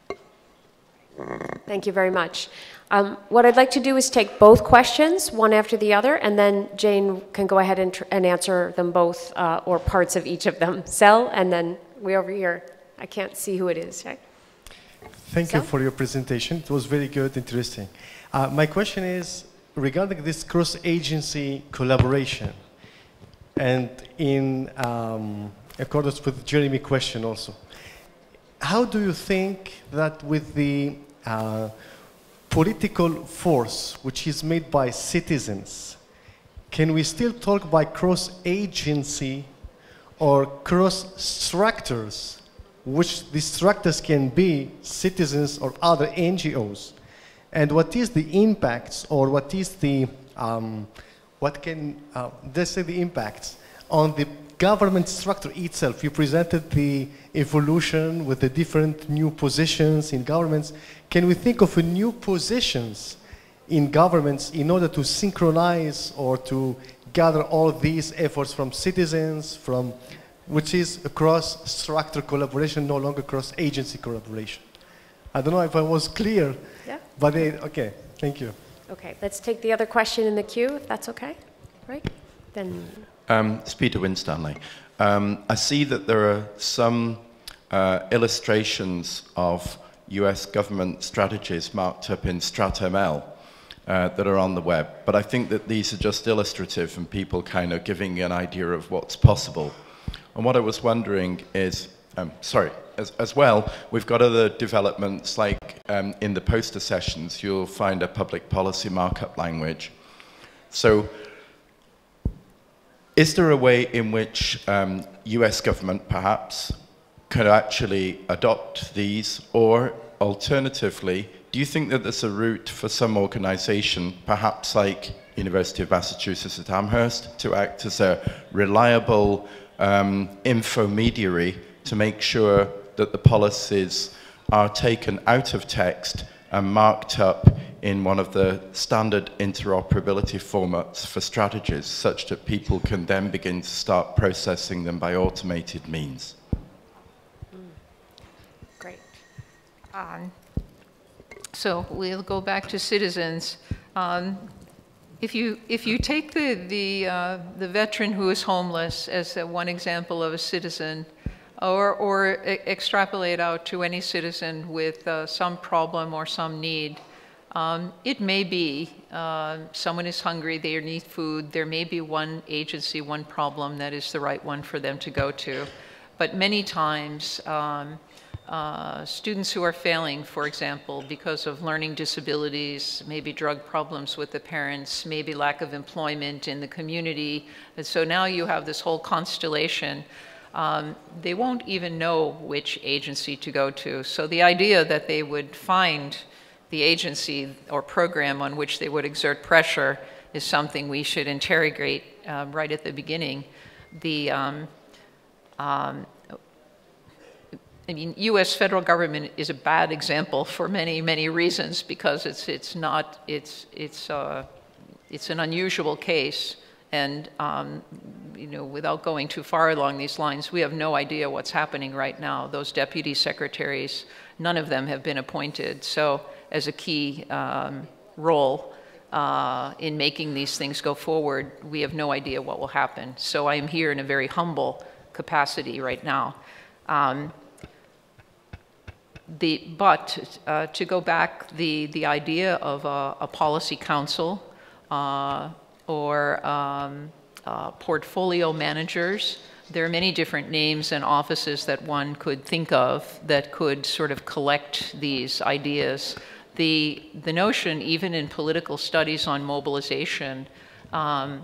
Thank you very much. Um, what I'd like to do is take both questions, one after the other, and then Jane can go ahead and, tr and answer them both, uh, or parts of each of them. Sel, and then way over here. I can't see who it is, right? Thank Sel? you for your presentation. It was very good, interesting. Uh, my question is regarding this cross-agency collaboration, and in um, accordance with Jeremy's question also. How do you think that with the uh, political force which is made by citizens, can we still talk by cross-agency or cross-structures, which the structures can be citizens or other N G Os? And what is the impacts, or what is the, um, what can, uh, let's say the impacts on the government structure itself? You presented the evolution with the different new positions in governments. Can we think of a new positions in governments in order to synchronize or to gather all these efforts from citizens, from which is a cross-structure collaboration, no longer cross-agency collaboration? I don't know if I was clear, Yeah. but they, okay, thank you. Okay, let's take the other question in the queue, if that's okay, right? Then. Um, it's Peter Winstanley. Um, I see that there are some uh, illustrations of U S government strategies marked up in StratML uh, that are on the web, but I think that these are just illustrative and people kind of giving an idea of what's possible. And what I was wondering is, um, sorry, as, as well, we've got other developments like um, in the poster sessions, you'll find a public policy markup language. So, is there a way in which um, U S government perhaps could actually adopt these, or alternatively, do you think that there's a route for some organization, perhaps like University of Massachusetts at Amherst, to act as a reliable um, infomediary to make sure that the policies are taken out of text and marked up in one of the standard interoperability formats for strategies, such that people can then begin to start processing them by automated means? Great. Um, so we'll go back to citizens. Um, if you if you take the the uh, the veteran who is homeless as a, one example of a citizen, or or e extrapolate out to any citizen with uh, some problem or some need. Um, it may be uh, someone is hungry, they need food, there may be one agency, one problem that is the right one for them to go to. But many times, um, uh, students who are failing, for example, because of learning disabilities, maybe drug problems with the parents, maybe lack of employment in the community, and so now you have this whole constellation. Um, they won't even know which agency to go to. So the idea that they would find the agency or program on which they would exert pressure is something we should interrogate uh, right at the beginning. The, um, um, I mean, U S federal government is a bad example for many, many reasons, because it's, it's not, it's, it's, uh, it's an unusual case, and um, you know, without going too far along these lines, we have no idea what's happening right now. Those deputy secretaries, none of them have been appointed. So as a key um, role uh, in making these things go forward, we have no idea what will happen. So I am here in a very humble capacity right now. Um, the, but uh, to go back, the, the idea of a, a policy council uh, or um, uh, portfolio managers, there are many different names and offices that one could think of that could sort of collect these ideas. The, the notion, even in political studies on mobilization, um,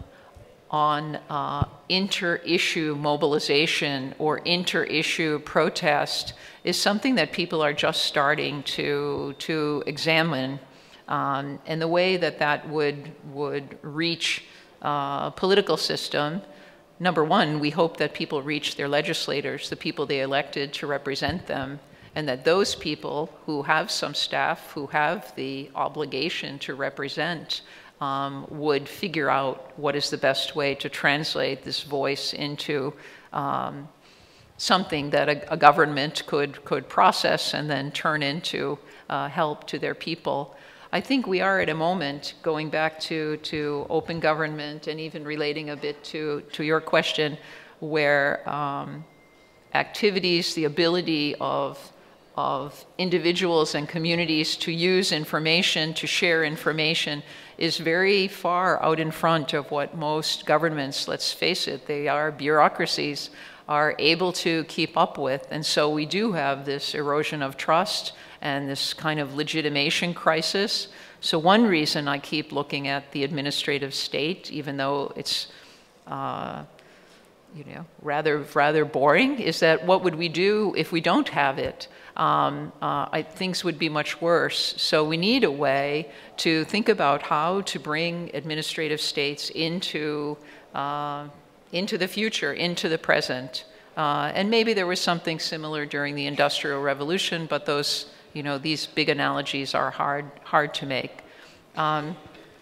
on uh, inter-issue mobilization or inter-issue protest is something that people are just starting to, to examine. Um, and the way that that would, would reach uh, political system, number one, we hope that people reach their legislators, the people they elected to represent them, and that those people who have some staff, who have the obligation to represent, um, would figure out what is the best way to translate this voice into um, something that a, a government could, could process and then turn into uh, help to their people. I think we are at a moment, going back to, to open government and even relating a bit to, to your question, where um, activities, the ability of, of individuals and communities to use information, to share information, is very far out in front of what most governments, let's face it, they are bureaucracies, are able to keep up with. And so we do have this erosion of trust and this kind of legitimation crisis. So one reason I keep looking at the administrative state, even though it's uh, you know, rather, rather boring, is that what would we do if we don't have it? Um, uh, I, things would be much worse. So we need a way to think about how to bring administrative states into, uh, into the future, into the present. Uh, and maybe there was something similar during the Industrial Revolution, but those, you know, these big analogies are hard, hard to make. Um,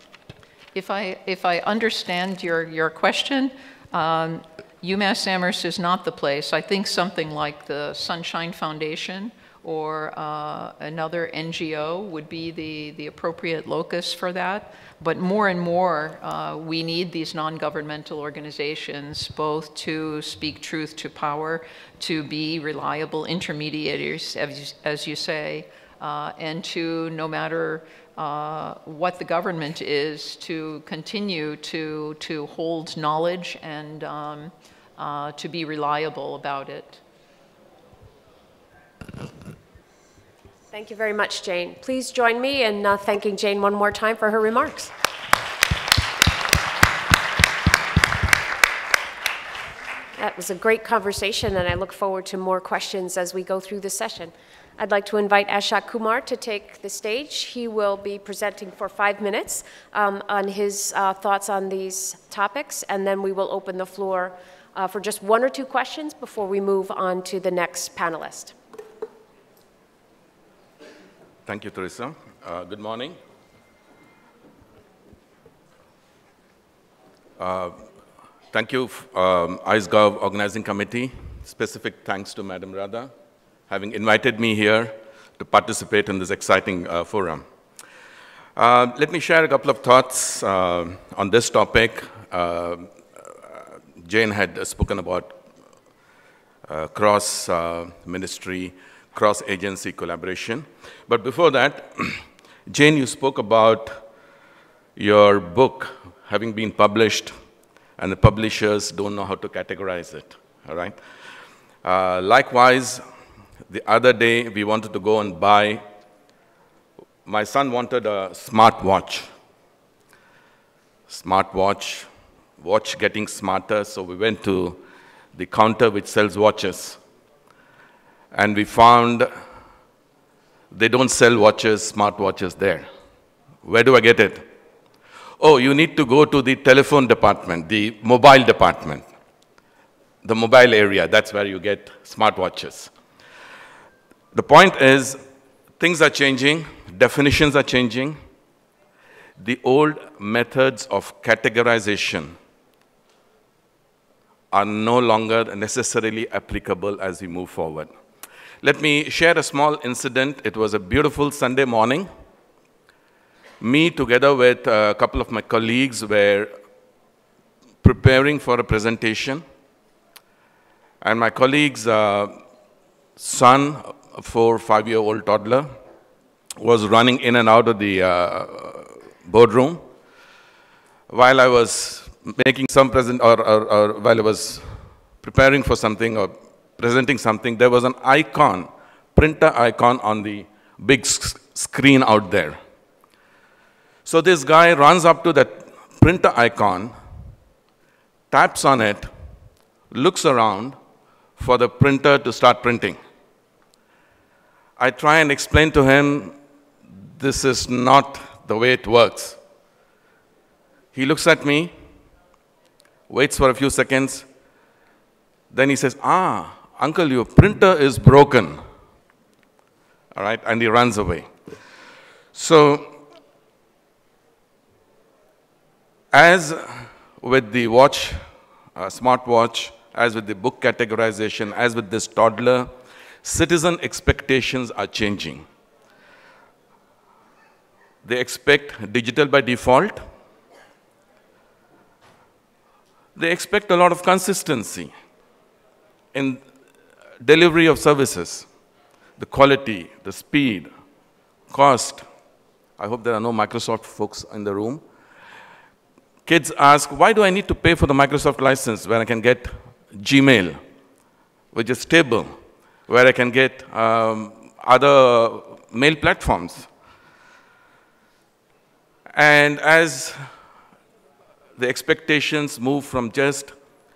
if I, if I understand your, your question, um, UMass Amherst is not the place. I think something like the Sunshine Foundation or uh, another N G O would be the, the appropriate locus for that. But more and more, uh, we need these non-governmental organizations both to speak truth to power, to be reliable intermediaries, as, as you say, uh, and to, no matter uh, what the government is, to continue to, to hold knowledge and um, uh, to be reliable about it. Thank you very much, Jane. Please join me in uh, thanking Jane one more time for her remarks. That was a great conversation, and I look forward to more questions as we go through the session. I'd like to invite Ashok Kumar to take the stage. He will be presenting for five minutes um, on his uh, thoughts on these topics, and then we will open the floor uh, for just one or two questions before we move on to the next panelist. Thank you, Teresa. Uh, good morning. Uh, thank you, um, ICEGOV Organizing Committee. Specific thanks to Madam Radha, having invited me here to participate in this exciting uh, forum. Uh, let me share a couple of thoughts uh, on this topic. Uh, Jane had spoken about uh, cross-ministry, uh, cross-agency collaboration. But before that, Jane, you spoke about your book having been published, and the publishers don't know how to categorize it, all right? Uh, likewise, the other day, we wanted to go and buy, my son wanted a smart watch. Smart watch, watch getting smarter, so we went to the counter which sells watches. And we found they don't sell watches, smart watches there. Where do I get it? Oh, you need to go to the telephone department, the mobile department. The mobile area, that's where you get smartwatches. The point is, things are changing, definitions are changing. The old methods of categorization are no longer necessarily applicable as we move forward. Let me share a small incident. It was a beautiful Sunday morning. Me, together with a couple of my colleagues, were preparing for a presentation. And my colleague's uh, son, a four, five-year-old toddler, was running in and out of the uh, boardroom. While I was making some present, or, or, or while I was preparing for something or presenting something, there was an icon, printer icon on the big screen out there. So this guy runs up to that printer icon, taps on it, looks around for the printer to start printing. I try and explain to him, this is not the way it works. He looks at me, waits for a few seconds, then he says, ah, uncle, your printer is broken. All right, and he runs away. So, as with the watch, uh, smartwatch, as with the book categorization, as with this toddler, citizen expectations are changing. They expect digital by default. They expect a lot of consistency in delivery of services, the quality, the speed, cost. I hope there are no Microsoft folks in the room. Kids ask, why do I need to pay for the Microsoft license when I can get Gmail, which is stable, where I can get um, other mail platforms? And as the expectations move from just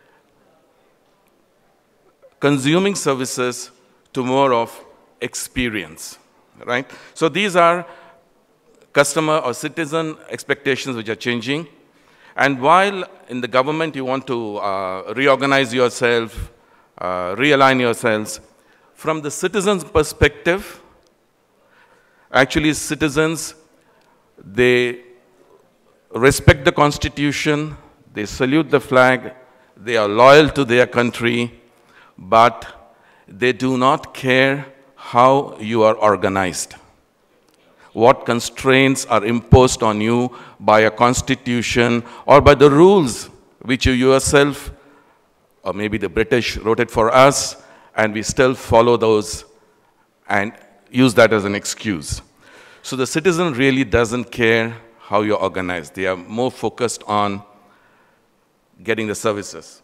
consuming services to more of experience, right? So these are customer or citizen expectations which are changing. And while in the government you want to uh, reorganize yourself, uh, realign yourselves, from the citizen's perspective, actually citizens, they respect the Constitution, they salute the flag, they are loyal to their country, but they do not care how you are organized, what constraints are imposed on you by a constitution or by the rules which you yourself, or maybe the British wrote it for us, and we still follow those and use that as an excuse. So the citizen really doesn't care how you're organized. They are more focused on getting the services.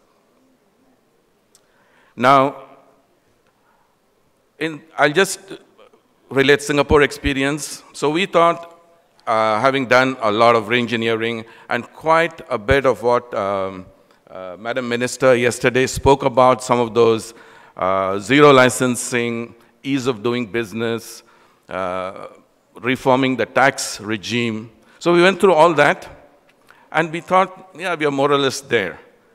Now, in, I'll just relate Singapore experience. So we thought, uh, having done a lot of re-engineering and quite a bit of what um, uh, Madam Minister yesterday spoke about, some of those uh, zero licensing, ease of doing business, uh, reforming the tax regime. So we went through all that, and we thought, yeah, we are more or less there.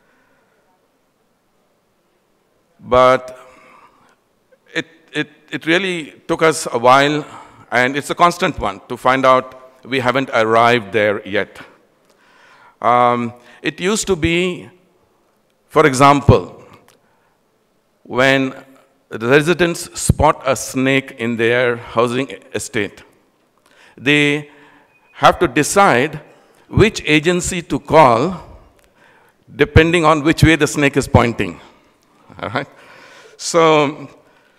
But it, it, it really took us a while, and it's a constant one, to find out we haven't arrived there yet. Um, it used to be, for example, when the residents spot a snake in their housing estate, they have to decide which agency to call depending on which way the snake is pointing. All right? So,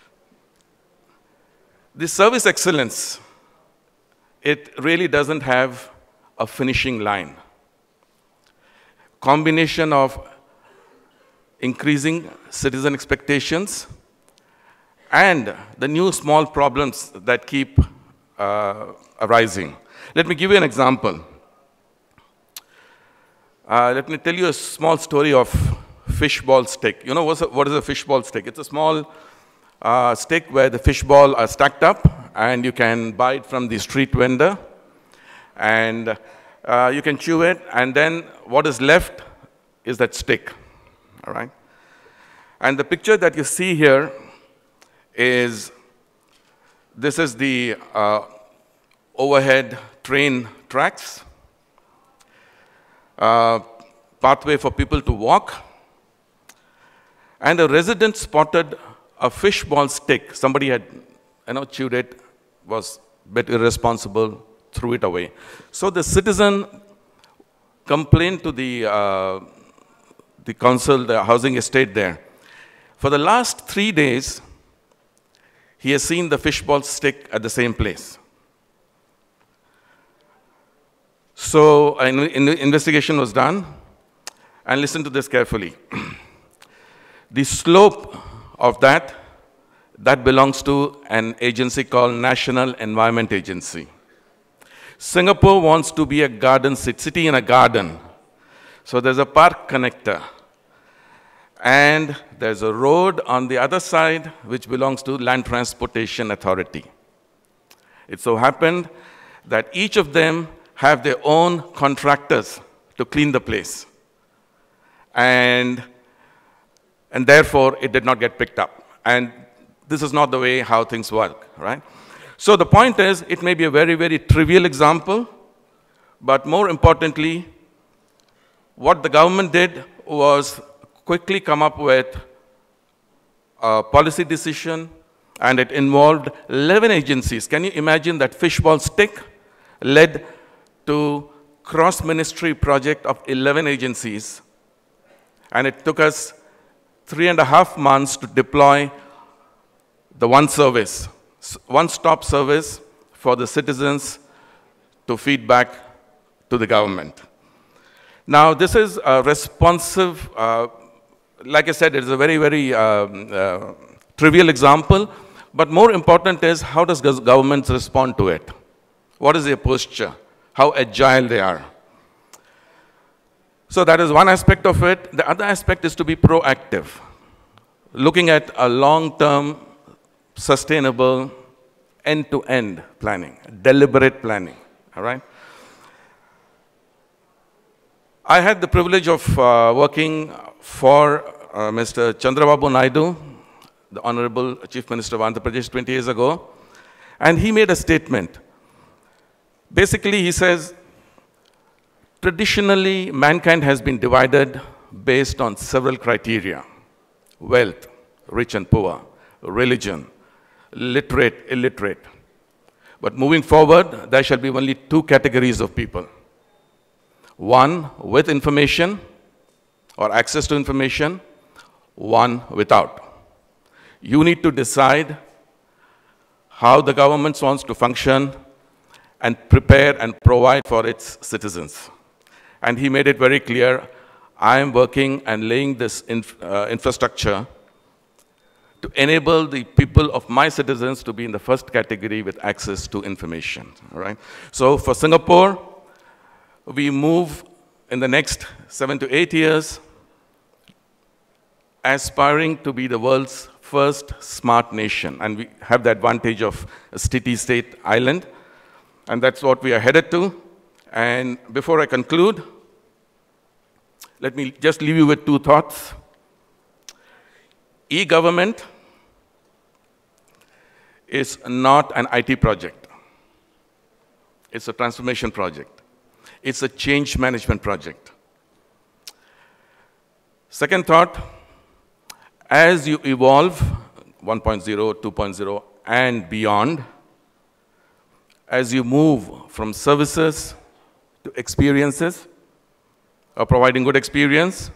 the service excellence, it really doesn't have a finishing line. Combination of increasing citizen expectations and the new small problems that keep uh, arising. Let me give you an example. Uh, let me tell you a small story of fishball stick. You know what's a, what is a fishball stick? It's a small uh, stick where the fishball are stacked up, and you can buy it from the street vendor, and uh, you can chew it, and then what is left is that stick. All right? And the picture that you see here is, this is the uh, overhead train tracks, uh, pathway for people to walk, And a resident spotted a fishball stick. Somebody had, you know, chewed it, was a bit irresponsible, threw it away. So the citizen complained to the, uh, the council, the housing estate there. For the last three days, he has seen the fishball stick at the same place. So an investigation was done, and listen to this carefully. The slope of that, that belongs to an agency called National Environment Agency. Singapore wants to be a garden city, city in a garden. So there's a park connector. And there's a road on the other side which belongs to Land Transportation Authority. It so happened that each of them have their own contractors to clean the place. And, and therefore, it did not get picked up. And this is not the way how things work, right? So the point is, it may be a very, very trivial example, but more importantly, what the government did was quickly come up with a policy decision, and it involved eleven agencies. Can you imagine that fishball stick led to cross-ministry project of eleven agencies, and it took us three and a half months to deploy the one service, one-stop service for the citizens to feed back to the government. Now, this is a responsive, uh, like I said, it is a very, very um, uh, trivial example, but more important is how does governments respond to it? What is their posture? How agile they are? So that is one aspect of it. The other aspect is to be proactive, looking at a long-term, sustainable, end-to-end planning, deliberate planning, all right? I had the privilege of uh, working for uh, Mister Chandrababu Naidu, the Honorable Chief Minister of Andhra Pradesh twenty years ago, and he made a statement. Basically, he says, traditionally, mankind has been divided based on several criteria: wealth, rich and poor, religion, literate, illiterate. But moving forward, there shall be only two categories of people. One with information or access to information, one without. You need to decide how the government wants to function and prepare and provide for its citizens. And he made it very clear, I am working and laying this inf uh, infrastructure to enable the people of my citizens to be in the first category with access to information, all right? So for Singapore, we move in the next seven to eight years aspiring to be the world's first smart nation. And we have the advantage of a city-state island. And that's what we are headed to. And before I conclude, let me just leave you with two thoughts. E-government is not an I T project. It's a transformation project. It's a change management project. Second thought, as you evolve one point oh, two point oh, and beyond, as you move from services to experiences, or providing good experience,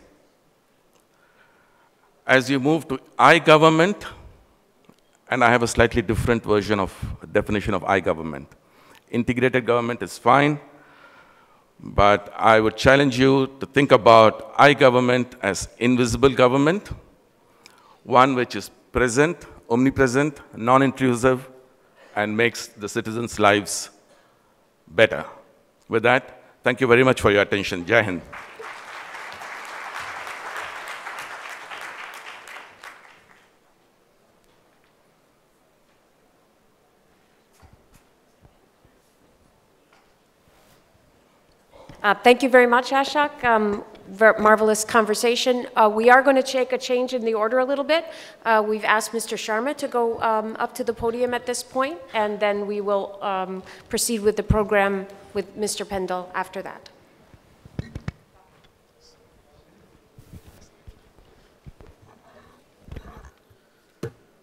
as you move to I-government, and I have a slightly different version of definition of I-government. Integrated government is fine, but I would challenge you to think about I-government as invisible government, one which is present, omnipresent, non-intrusive, and makes the citizens' lives better. With that, thank you very much for your attention. Jai Hind. Uh, thank you very much, Ashok. Um, marvelous conversation. Uh, we are going to take a change in the order a little bit. Uh, we've asked Mister Sharma to go um, up to the podium at this point, and then we will um, proceed with the program with Mister Pendle after that.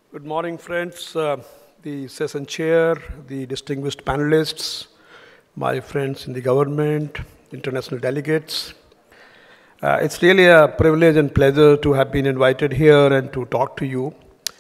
Good morning, friends, uh, the session chair, the distinguished panelists, my friends in the government, international delegates. Uh, it's really a privilege and pleasure to have been invited here and to talk to you.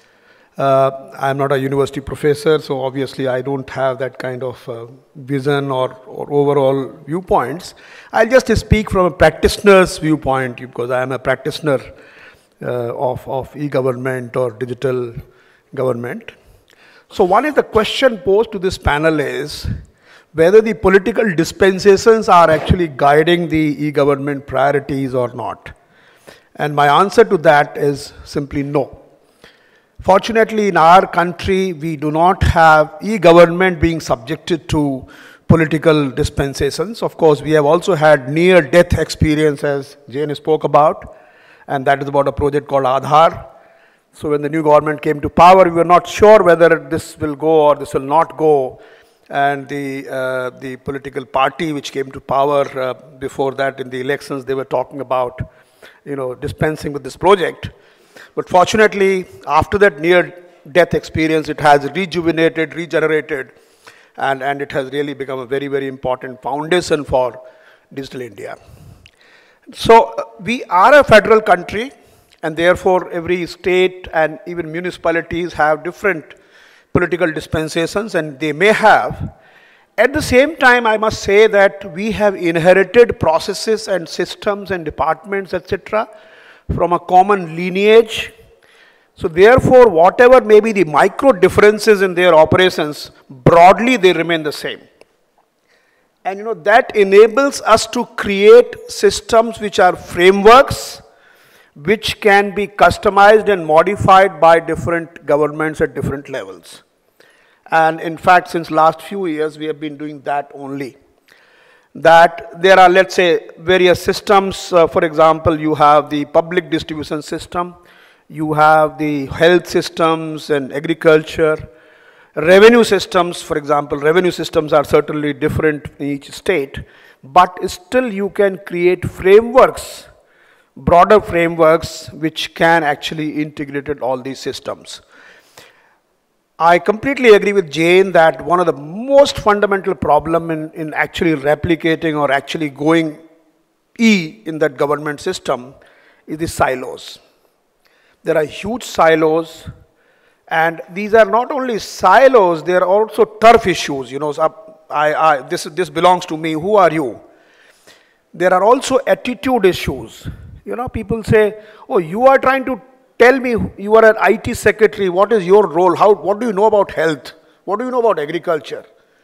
Uh, I'm not a university professor, so obviously I don't have that kind of uh, vision or, or overall viewpoints. I'll just speak from a practitioner's viewpoint because I am a practitioner uh, of, of e-government or digital government. So one is the question posed to this panel is whether the political dispensations are actually guiding the e-government priorities or not. And my answer to that is simply no. Fortunately, in our country, we do not have e-government being subjected to political dispensations. Of course, we have also had near-death experience, as Jane spoke about, and that is about a project called Aadhaar. So when the new government came to power, we were not sure whether this will go or this will not go. And the, uh, the political party which came to power uh, before that in the elections, they were talking about, you know, dispensing with this project. But fortunately, after that near-death experience, it has rejuvenated, regenerated, and, and it has really become a very, very important foundation for Digital India. So uh, we are a federal country, and therefore every state and even municipalities have different political dispensations, and they may have. At the same time, I must say that we have inherited processes and systems and departments, et cetera, from a common lineage. So therefore, whatever may be the micro differences in their operations, broadly they remain the same. And you know, that enables us to create systems which are frameworks, which can be customized and modified by different governments at different levels. And in fact, since last few years, we have been doing that only. That there are, let's say, various systems. Uh, for example, you have the public distribution system, you have the health systems and agriculture, revenue systems. For example, revenue systems are certainly different in each state, but still you can create frameworks, broader frameworks, which can actually integrate all these systems. I completely agree with Jane that one of the most fundamental problem in, in actually replicating or actually going E in that government system is the silos. There are huge silos, and these are not only silos, they are also turf issues. You know, so I, I, this, this belongs to me, who are you? There are also attitude issues. You know, people say, oh, you are trying to tell me you are an I T secretary, what is your role? How, what do you know about health? What do you know about agriculture?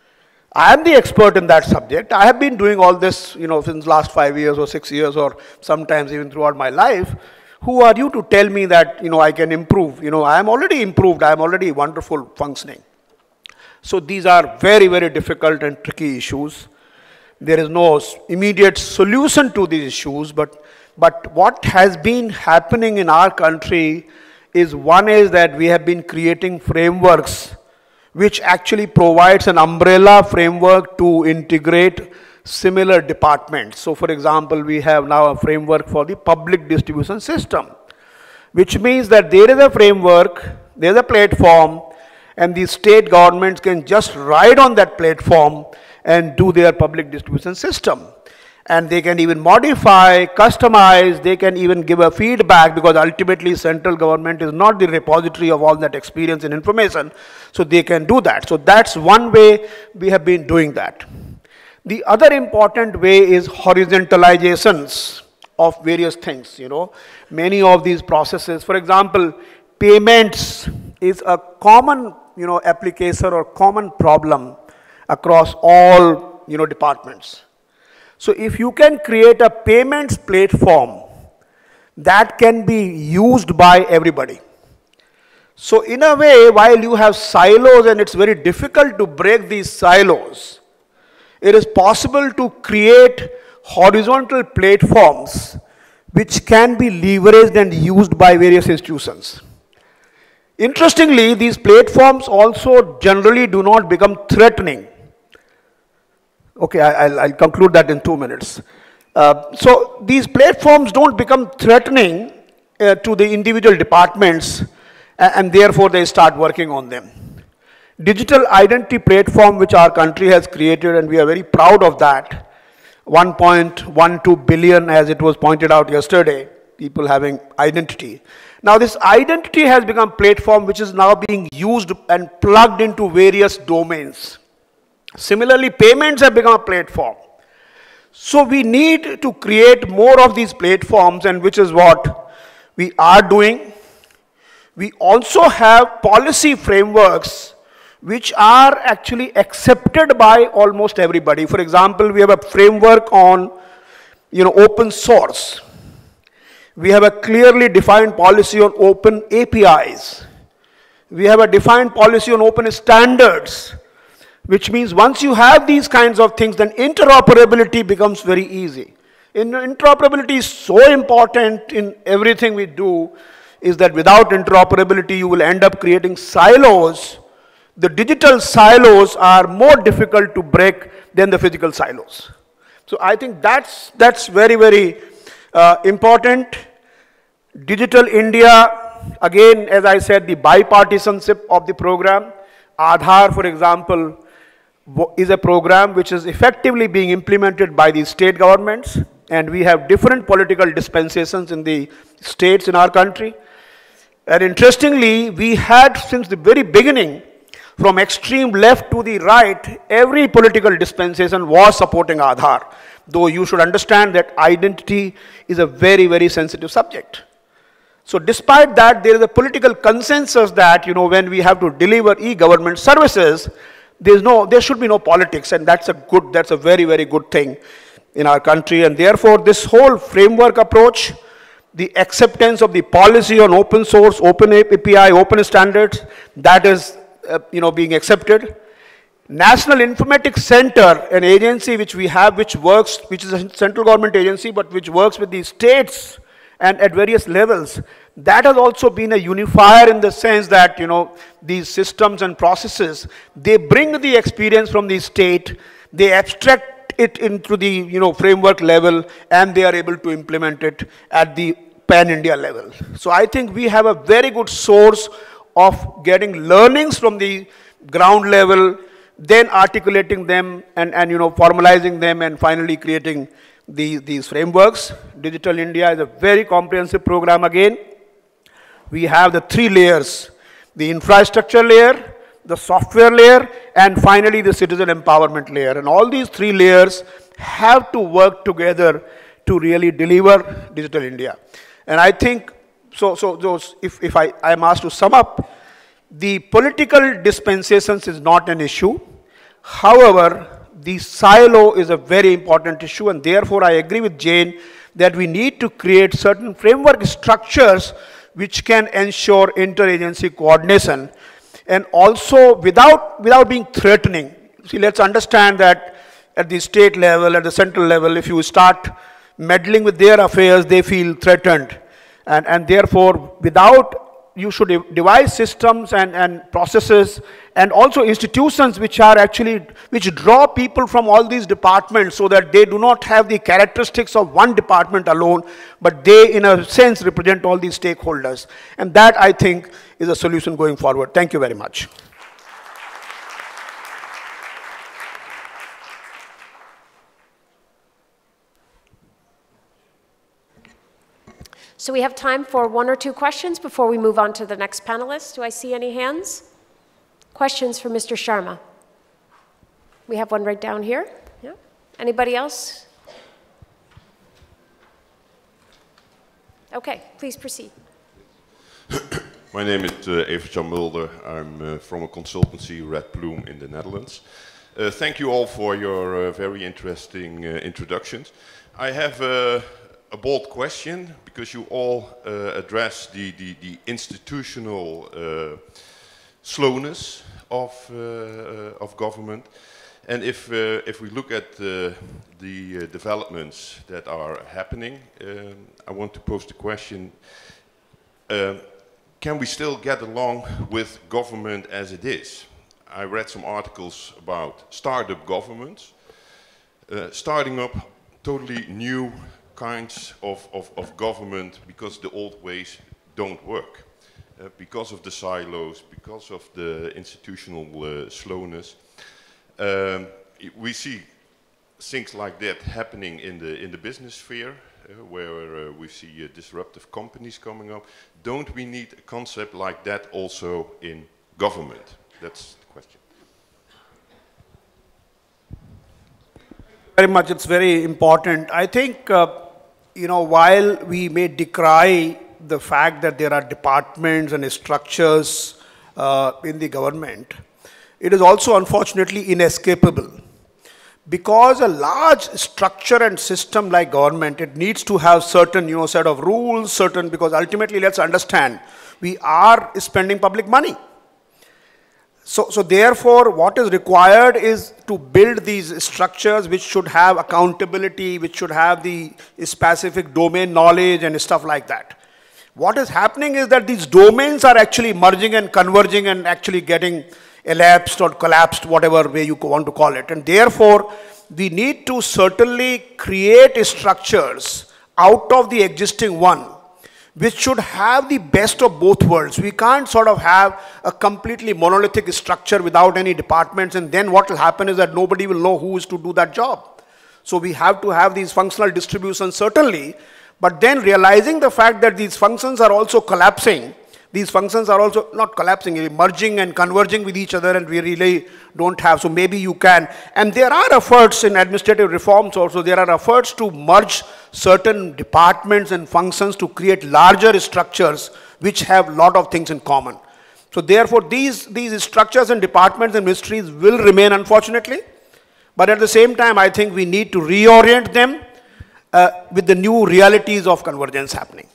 I am the expert in that subject. I have been doing all this, you know, since last five years or six years or sometimes even throughout my life. Who are you to tell me that, you know, I can improve? You know, I am already improved. I am already wonderful functioning. So these are very, very difficult and tricky issues. There is no immediate solution to these issues, but But what has been happening in our country is, one is that we have been creating frameworks which actually provides an umbrella framework to integrate similar departments. So for example, we have now a framework for the public distribution system, which means that there is a framework, there is a platform, and the state governments can just ride on that platform and do their public distribution system. And they can even modify, customize, they can even give a feedback, because ultimately central government is not the repository of all that experience and information, so they can do that. So that's one way we have been doing that. The other important way is horizontalizations of various things, you know. Many of these processes, for example, payments is a common, you know, application or common problem across all, you know, departments. So if you can create a payments platform that can be used by everybody. So in a way, while you have silos and it's very difficult to break these silos, it is possible to create horizontal platforms which can be leveraged and used by various institutions. Interestingly, these platforms also generally do not become threatening. Okay, I'll, I'll conclude that in two minutes. Uh, so these platforms don't become threatening uh, to the individual departments, and therefore they start working on them. Digital identity platform which our country has created, and we are very proud of that, one point one two billion, as it was pointed out yesterday, people having identity. Now this identity has become a platform which is now being used and plugged into various domains. Similarly, payments have become a platform. So we need to create more of these platforms, and which is what we are doing. We also have policy frameworks which are actually accepted by almost everybody. For example, we have a framework on, you know, open source. We have a clearly defined policy on open A P Is. We have a defined policy on open standards, which means once you have these kinds of things, then interoperability becomes very easy. And interoperability is so important in everything we do, is that without interoperability, you will end up creating silos. The digital silos are more difficult to break than the physical silos. So I think that's, that's very, very uh, important. Digital India, again, as I said, the bipartisanship of the program. Aadhaar, for example, is a program which is effectively being implemented by the state governments, and we have different political dispensations in the states in our country. And interestingly, we had since the very beginning, from extreme left to the right, every political dispensation was supporting Aadhaar. Though you should understand that identity is a very, very sensitive subject. So despite that, there is a political consensus that, you know, when we have to deliver e-government services, there's no, there should be no politics, and that's a good, that's a very, very good thing in our country. And therefore, this whole framework approach, the acceptance of the policy on open source, open A P I, open standards, that is Uh, you know, being accepted. National Informatics Center, an agency which we have, which works, which is a central government agency, but which works with the states and at various levels, that has also been a unifier in the sense that, you know, these systems and processes, they bring the experience from the state, they abstract it into the, you know, framework level, and they are able to implement it at the pan-India level. So I think we have a very good source of getting learnings from the ground level, then articulating them and, and you know, formalizing them, and finally creating the, these frameworks. Digital India is a very comprehensive program again. We have the three layers, the infrastructure layer, the software layer, and finally the citizen empowerment layer. And all these three layers have to work together to really deliver Digital India. And I think So, so those, if, if I, I am asked to sum up, the political dispensations is not an issue. However, the silo is a very important issue, and therefore I agree with Jane that we need to create certain framework structures which can ensure interagency coordination, and also without, without being threatening. See, let's understand that at the state level, at the central level, if you start meddling with their affairs, they feel threatened. And, and therefore, without, you should devise systems and, and processes and also institutions which are actually, which draw people from all these departments so that they do not have the characteristics of one department alone, but they, in a sense, represent all these stakeholders. And that, I think, is a solution going forward. Thank you very much. So we have time for one or two questions before we move on to the next panelist. Do I see any hands? Questions for Mister Sharma? We have one right down here. Yeah. Anybody else? Okay, please proceed. My name is uh, Evert-Jan Mulder. I'm uh, from a consultancy, Red Plume, in the Netherlands. Uh, thank you all for your uh, very interesting uh, introductions. I have uh, a bold question, because you all uh, address the, the, the institutional uh, slowness of, uh, uh, of government. And if, uh, if we look at uh, the uh, developments that are happening, um, I want to pose the question, uh, can we still get along with government as it is? I read some articles about startup governments, uh, starting up totally new kinds of, of, of government because the old ways don't work. uh, because of the silos, because of the institutional uh, slowness. Um, we see things like that happening in the in the business sphere, uh, where uh, we see uh, disruptive companies coming up. Don't we need a concept like that also in government? That's the question. Very much, it's very important. I think, uh, you know, while we may decry the fact that there are departments and structures uh, in the government, it is also unfortunately inescapable. Because a large structure and system like government, it needs to have certain, you know, set of rules, certain, because ultimately, let's understand, we are spending public money. So, so therefore, what is required is to build these structures which should have accountability, which should have the specific domain knowledge and stuff like that. What is happening is that these domains are actually merging and converging and actually getting elapsed or collapsed, whatever way you want to call it. And therefore, we need to certainly create structures out of the existing one, which should have the best of both worlds. We can't sort of have a completely monolithic structure without any departments, and then what will happen is that nobody will know who is to do that job. So we have to have these functional distributions certainly, but then realizing the fact that these functions are also collapsing, these functions are also not collapsing, merging and converging with each other, and we really don't have. So maybe you can. And there are efforts in administrative reforms also. There are efforts to merge certain departments and functions to create larger structures which have a lot of things in common. So therefore, these, these structures and departments and ministries will remain, unfortunately. But at the same time, I think we need to reorient them uh, with the new realities of convergence happening.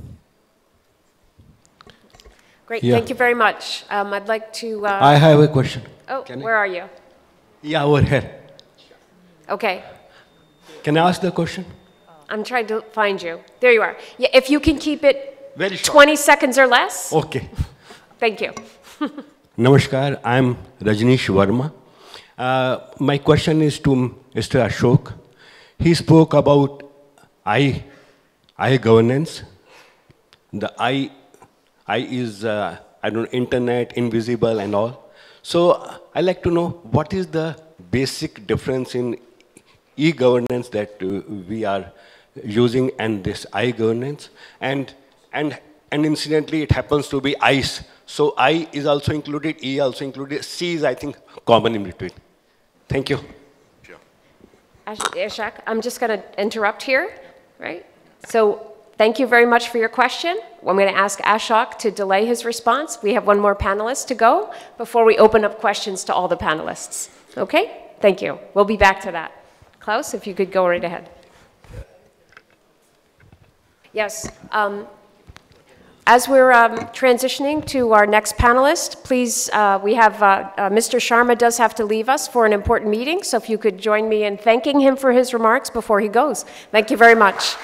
Great, Yeah. thank you very much. Um, I'd like to... Uh, I have a question. Oh, Can where I? are you? Yeah, over here. Okay, Can I ask the question? I'm trying to find you. There you are. Yeah, if you can keep it Very short. twenty seconds or less. Okay. Thank you. Namaskar, I'm Rajneesh Verma. Uh, my question is to Mister Ashok. He spoke about I, I governance. The I, I is, uh, I don't know, internet, invisible and all. So I'd like to know what is the basic difference in e-governance that uh, we are using and this I-governance. And, and, and incidentally, it happens to be ICE. So I is also included, E also included, C is, I think, common in between. Thank you. Ash Ashok, I'm just going to interrupt here, right? So thank you very much for your question. I'm going to ask Ashok to delay his response. We have one more panelist to go before we open up questions to all the panelists. Okay? Thank you. We'll be back to that. Klaus, if you could go right ahead. Yes. Um, as we're um, transitioning to our next panelist, please, uh, we have, uh, uh, Mister Sharma does have to leave us for an important meeting, so if you could join me in thanking him for his remarks before he goes. Thank you very much.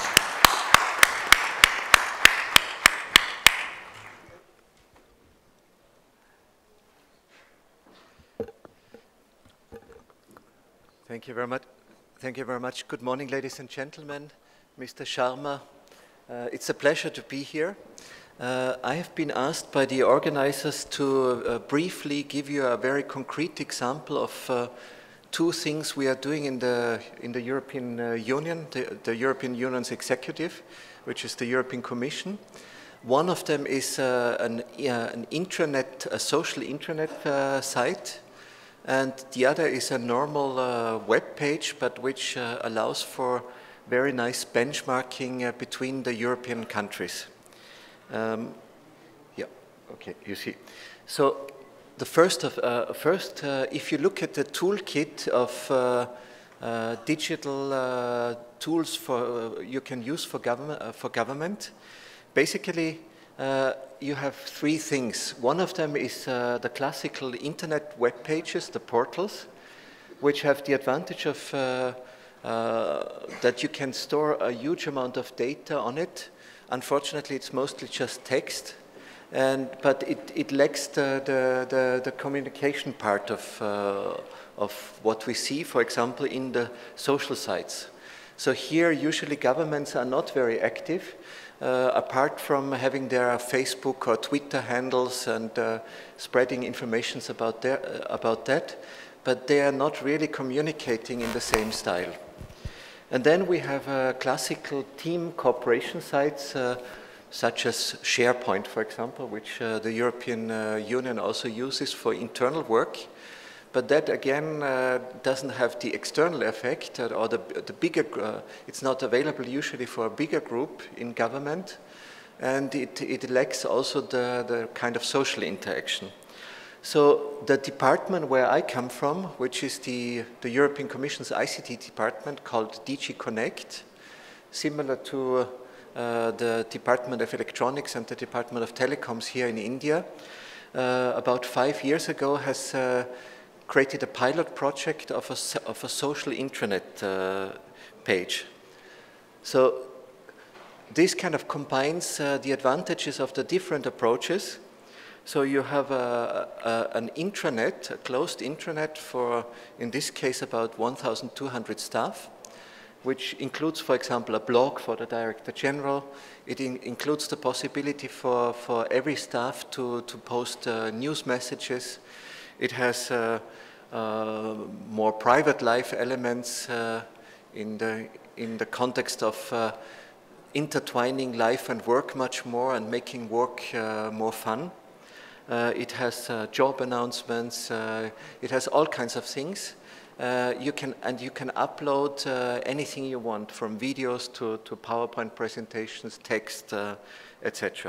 Thank you very much. Thank you very much. Good morning, ladies and gentlemen. Mister Sharma, uh, it's a pleasure to be here. Uh, I have been asked by the organizers to uh, briefly give you a very concrete example of uh, two things we are doing in the, in the European uh, Union, the, the European Union's executive, which is the European Commission. One of them is uh, an, uh, an intranet, a social intranet uh, site, and the other is a normal uh, web page, but which uh, allows for very nice benchmarking uh, between the European countries. Um, yeah, okay, you see. So the first, of, uh, first uh, if you look at the toolkit of uh, uh, digital uh, tools for, uh, you can use for government, uh, for government, basically uh, you have three things. One of them is uh, the classical internet web pages, the portals, which have the advantage of uh, uh, that you can store a huge amount of data on it. Unfortunately, it's mostly just text, and but it, it lacks the, the, the, the communication part of, uh, of what we see, for example, in the social sites. So here, usually governments are not very active. uh, apart from having their Facebook or Twitter handles and uh, spreading informations about, their, uh, about that, but they are not really communicating in the same style. And then we have uh, classical team cooperation sites, uh, such as SharePoint, for example, which uh, the European uh, Union also uses for internal work. But that, again, uh, doesn't have the external effect, uh, or the, the bigger, uh, it's not available usually for a bigger group in government, and it, it lacks also the, the kind of social interaction. So the department where I come from, which is the, the European Commission's I C T department called D G Connect, similar to uh, the Department of Electronics and the Department of Telecoms here in India, uh, about five years ago has uh, created a pilot project of a, of a social intranet uh, page. So this kind of combines uh, the advantages of the different approaches. So you have a, a, an intranet, a closed intranet for, in this case, about one thousand two hundred staff, which includes, for example, a blog for the Director General. It in, includes the possibility for, for every staff to, to post uh, news messages. It has uh, uh, more private life elements uh, in, the, in the context of uh, intertwining life and work much more and making work uh, more fun. Uh, it has uh, job announcements. Uh, it has all kinds of things. Uh, you can, and you can upload uh, anything you want, from videos to, to PowerPoint presentations, text, uh, et cetera.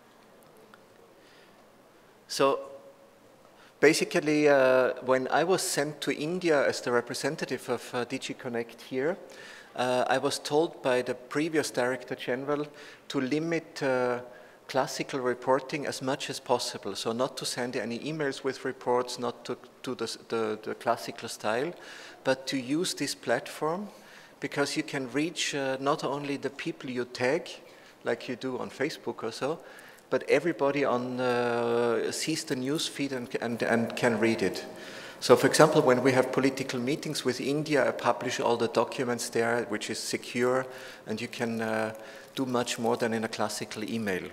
So basically, uh, when I was sent to India as the representative of uh, D G Connect here, uh, I was told by the previous Director General to limit uh, classical reporting as much as possible. So not to send any emails with reports, not to do the, the, the classical style, but to use this platform, because you can reach uh, not only the people you tag, like you do on Facebook or so, but everybody on, uh, sees the news feed and, and, and can read it. So for example, when we have political meetings with India, I publish all the documents there, which is secure, and you can uh, do much more than in a classical email.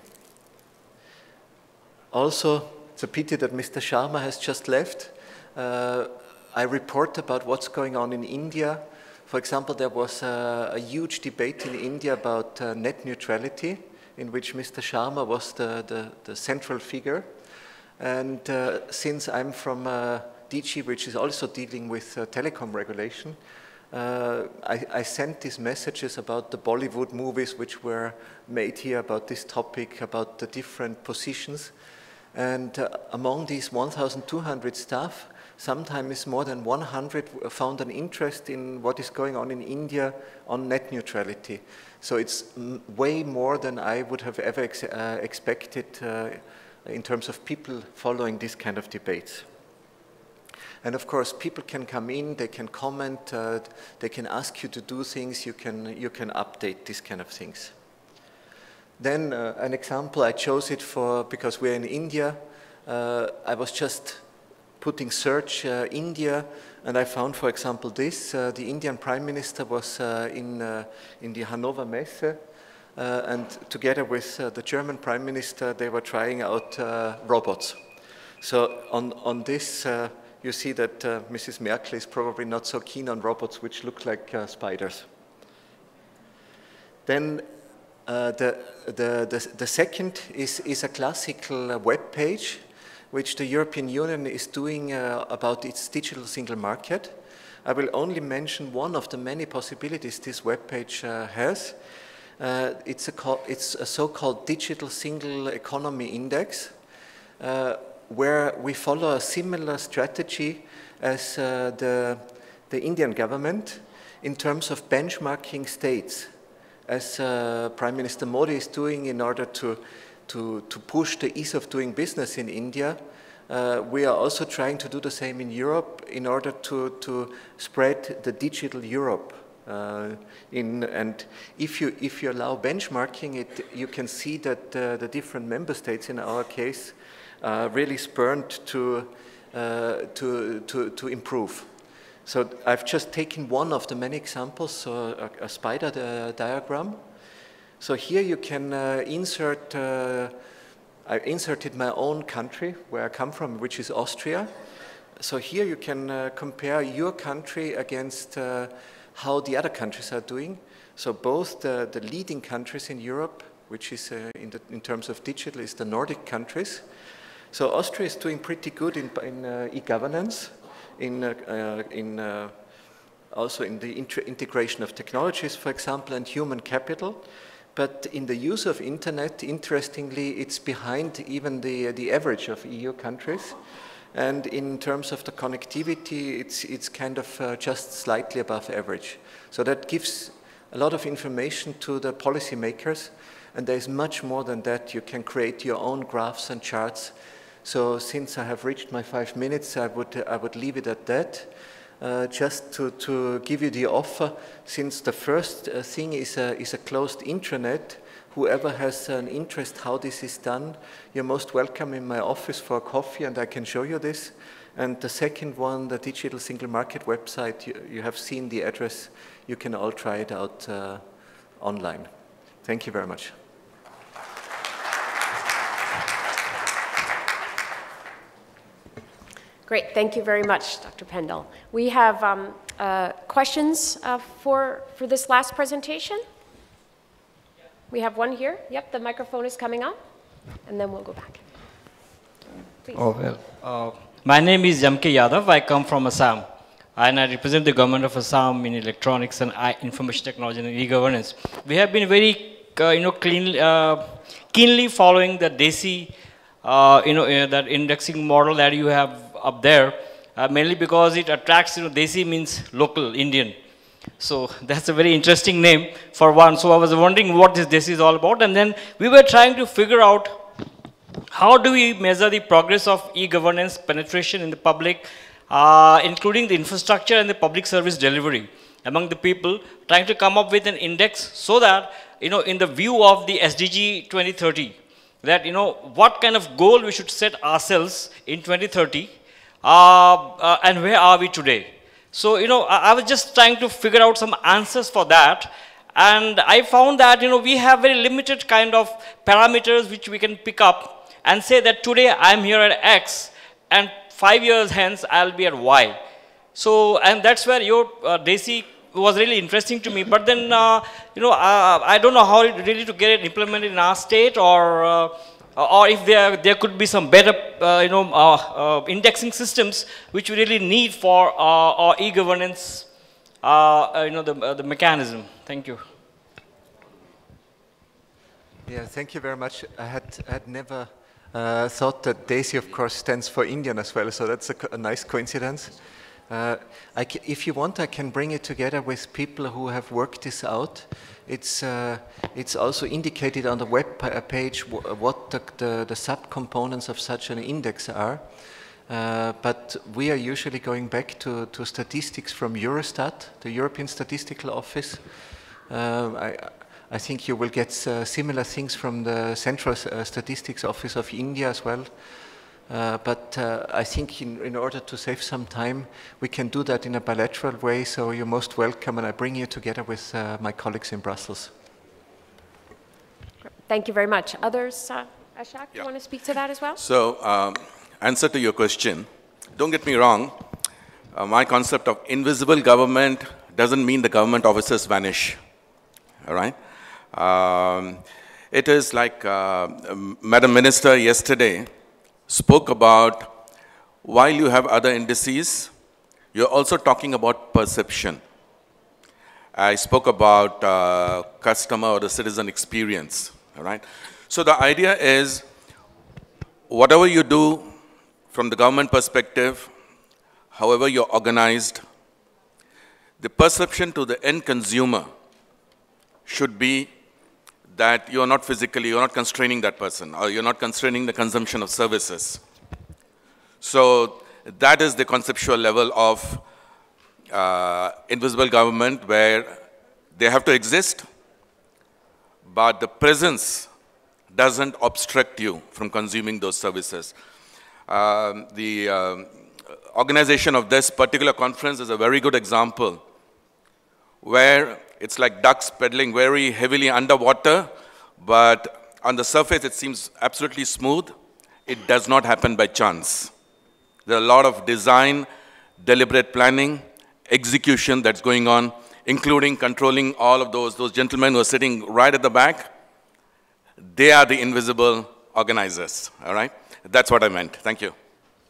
Also, it's a pity that Mister Sharma has just left. Uh, I report about what's going on in India. For example, there was a, a huge debate in India about uh, net neutrality, in which Mister Sharma was the, the, the central figure. And uh, since I'm from uh, D G, which is also dealing with uh, telecom regulation, uh, I, I sent these messages about the Bollywood movies which were made here about this topic, about the different positions. And uh, among these one thousand two hundred staff, sometimes more than one hundred found an interest in what is going on in India on net neutrality. So it's m way more than I would have ever ex uh, expected uh, in terms of people following this kind of debates. And of course, people can come in, they can comment, uh, they can ask you to do things, you can, you can update these kind of things. Then uh, an example, I chose it for, because we're in India, uh, I was just putting search uh, India, and I found, for example, this. Uh, the Indian Prime Minister was uh, in, uh, in the Hannover Messe, uh, and together with uh, the German Prime Minister, they were trying out uh, robots. So on, on this, uh, you see that uh, Missus Merkel is probably not so keen on robots which look like uh, spiders. Then Uh, the, the, the, the second is, is a classical uh, web page which the European Union is doing uh, about its digital single market. I will only mention one of the many possibilities this web page uh, has. Uh, it's a, it's a so-called digital single economy index uh, where we follow a similar strategy as uh, the, the Indian government in terms of benchmarking states, as uh, Prime Minister Modi is doing in order to, to, to push the ease of doing business in India. Uh, we are also trying to do the same in Europe in order to, to spread the digital Europe. Uh, in, and if you, if you allow benchmarking, it, you can see that uh, the different member states in our case uh, really spurned to, uh, to, to, to improve. So I've just taken one of the many examples, so a, a spider uh, diagram, So here you can uh, insert, uh, I inserted my own country, where I come from, which is Austria. So here you can uh, compare your country against uh, how the other countries are doing. So both the, the leading countries in Europe, which is uh, in, the, in terms of digital, is the Nordic countries. So Austria is doing pretty good in, in uh, e-governance, in, uh, uh, in uh, also in the integration of technologies, for example, and human capital. But in the use of internet, interestingly, it's behind even the, the average of E U countries. And in terms of the connectivity, it's, it's kind of uh, just slightly above average. So that gives a lot of information to the policymakers. And there's much more than that. You can create your own graphs and charts. So since I have reached my five minutes, I would, I would leave it at that. Uh, just to, to give you the offer, since the first uh, thing is a, is a closed intranet, whoever has an interest how this is done, you're most welcome in my office for a coffee and I can show you this. And the second one, the Digital Single Market website, you, you have seen the address. You can all try it out uh, online. Thank you very much. Great, thank you very much, Doctor Pendle. We have um, uh, questions uh, for, for this last presentation. We have one here. Yep, the microphone is coming up, and then we'll go back. Please. Oh, well. Uh, my name is Jamke Yadav. I come from Assam, and I represent the government of Assam in electronics and information technology and e-governance. We have been very, uh, you know, clean, uh, keenly following the DESI, uh, you know, uh, that indexing model that you have up there, uh, mainly because it attracts, you know, Desi means local, Indian. So that's a very interesting name for one. So I was wondering what this Desi is all about. And then we were trying to figure out how do we measure the progress of e-governance penetration in the public, uh, including the infrastructure and the public service delivery among the people, trying to come up with an index so that, you know, in the view of the S D G twenty thirty, that, you know, what kind of goal we should set ourselves in twenty thirty, Uh, uh, and where are we today? So, you know, I, I was just trying to figure out some answers for that. And I found that, you know, we have very limited kind of parameters which we can pick up and say that today I'm here at X and five years hence I'll be at Y. So, and that's where your uh, DESI was really interesting to me. But then, uh, you know, uh, I don't know how really to get it implemented in our state, or uh, or if there, there could be some better, uh, you know, uh, uh, indexing systems which we really need for uh, our e-governance, uh, you know, the, uh, the mechanism. Thank you. Yeah, thank you very much. I had, I had never uh, thought that DESI, of course, stands for Indian as well, so that's a, a nice coincidence. Uh, I c if you want, I can bring it together with people who have worked this out. It's, uh, it's also indicated on the web page what the, the, the subcomponents of such an index are. Uh, but we are usually going back to, to statistics from Eurostat, the European Statistical Office. Uh, I, I think you will get uh, similar things from the Central uh, Statistics Office of India as well. Uh, but uh, I think in, in order to save some time, we can do that in a bilateral way, so you're most welcome, and I bring you together with uh, my colleagues in Brussels. Thank you very much. Others, uh, Ashok, yeah. you want to speak to that as well? So, um, answer to your question, don't get me wrong, uh, my concept of invisible government doesn't mean the government officers vanish, all right? Um, it is like uh, Madam Minister yesterday spoke about, while you have other indices, you're also talking about perception. I spoke about uh, customer or the citizen experience, all right? So the idea is, whatever you do from the government perspective, however you're organized, the perception to the end consumer should be that you're not physically, you're not constraining that person, or you're not constraining the consumption of services. So that is the conceptual level of uh, invisible government, where they have to exist, but the presence doesn't obstruct you from consuming those services. Um, the um, organization of this particular conference is a very good example, where It's like ducks pedaling very heavily underwater, but on the surface it seems absolutely smooth. It does not happen by chance. There are a lot of design, deliberate planning, execution that's going on, including controlling all of those, those gentlemen who are sitting right at the back. They are the invisible organizers, all right? That's what I meant. Thank you.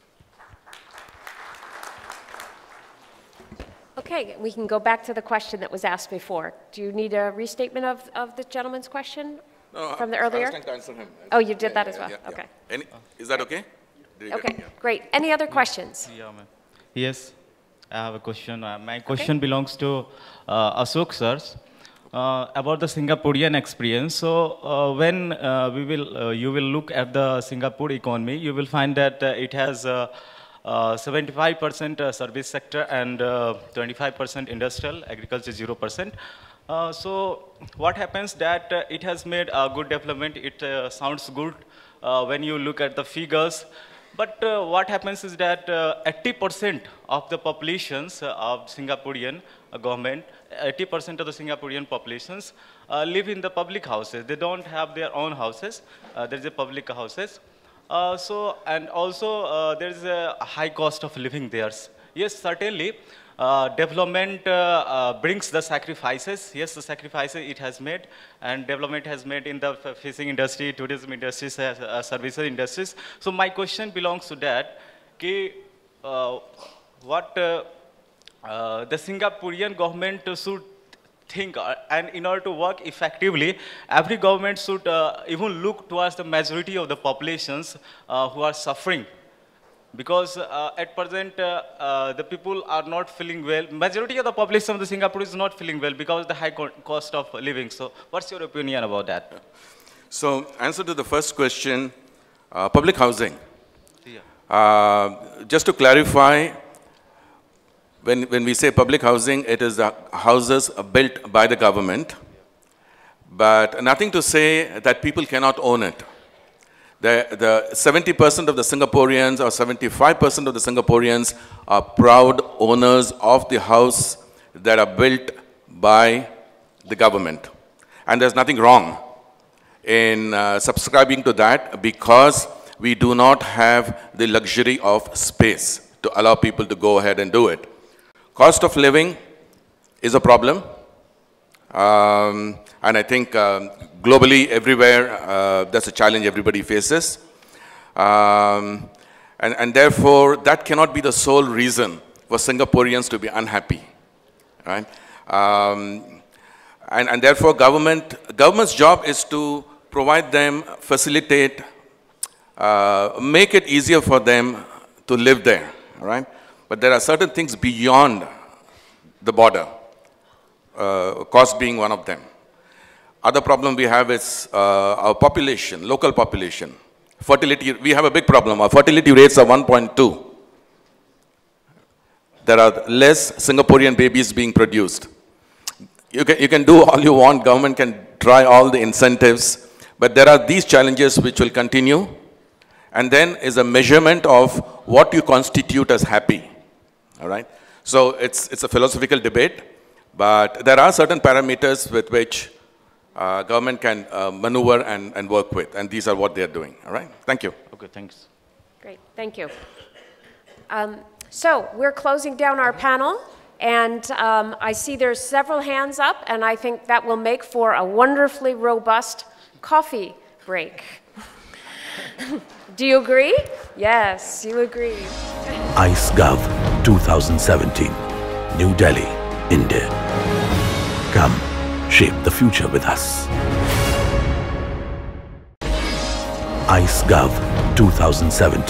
Okay, we can go back to the question that was asked before. Do you need a restatement of, of the gentleman's question no, from the I earlier? was trying to answer him. Oh, you did yeah, that yeah, as well? Yeah, yeah. Okay. Any, is that okay? Okay, great. Any other questions? Yeah, ma'am. Yes, I have a question. Uh, my question okay. belongs to uh, Ashok sir. Uh, about the Singaporean experience. So uh, when uh, we will, uh, you will look at the Singapore economy, you will find that uh, it has seventy-five percent uh, uh, service sector and twenty-five percent uh, industrial, agriculture zero percent. Uh, so what happens that uh, it has made a good development. It uh, sounds good uh, when you look at the figures. But uh, what happens is that eighty percent uh, of the populations uh, of Singaporean uh, government, eighty percent of the Singaporean populations uh, live in the public houses. They don't have their own houses. Uh, there is a public houses. Uh, so, and also uh, there is a high cost of living there. Yes, certainly. Uh, development uh, uh, brings the sacrifices. Yes, the sacrifices it has made, and development has made in the fishing industry, tourism industries, uh, uh, services industries. So my question belongs to that. Ki, uh, what uh, uh, the Singaporean government should think, uh, and in order to work effectively, every government should uh, even look towards the majority of the populations uh, who are suffering. Because uh, at present, uh, uh, the people are not feeling well. Majority of the population of the Singapore is not feeling well because of the high co cost of living. So what's your opinion about that? So answer to the first question, uh, public housing. Yeah. Uh, just to clarify, when, when we say public housing, it is the houses built by the government, but nothing to say that people cannot own it. The, the seventy percent of the Singaporeans or seventy-five percent of the Singaporeans are proud owners of the house that are built by the government. And there's nothing wrong in uh, subscribing to that because we do not have the luxury of space to allow people to go ahead and do it. Cost of living is a problem. Um, and I think um, globally, everywhere, uh, that's a challenge everybody faces. Um, and, and therefore, that cannot be the sole reason for Singaporeans to be unhappy, right? Um, and, and therefore, government, government's job is to provide them, facilitate, uh, make it easier for them to live there, right? But there are certain things beyond the border, uh, cost being one of them. Other problem we have is uh, our population, local population. Fertility, we have a big problem. Our fertility rates are one point two. There are less Singaporean babies being produced. You can, you can do all you want, government can try all the incentives, but there are these challenges which will continue. And then is a measurement of what you constitute as happy, all right? So it's, it's a philosophical debate, but there are certain parameters with which Uh, government can uh, maneuver and, and work with, and these are what they are doing, all right? Thank you. Okay, thanks. Great, thank you. Um, so we're closing down our panel, and um, I see there's several hands up, and I think that will make for a wonderfully robust coffee break. Do you agree? Yes, you agree. ICEGOV twenty seventeen, New Delhi, India. Come. Shape the future with us. ICEGOV twenty seventeen.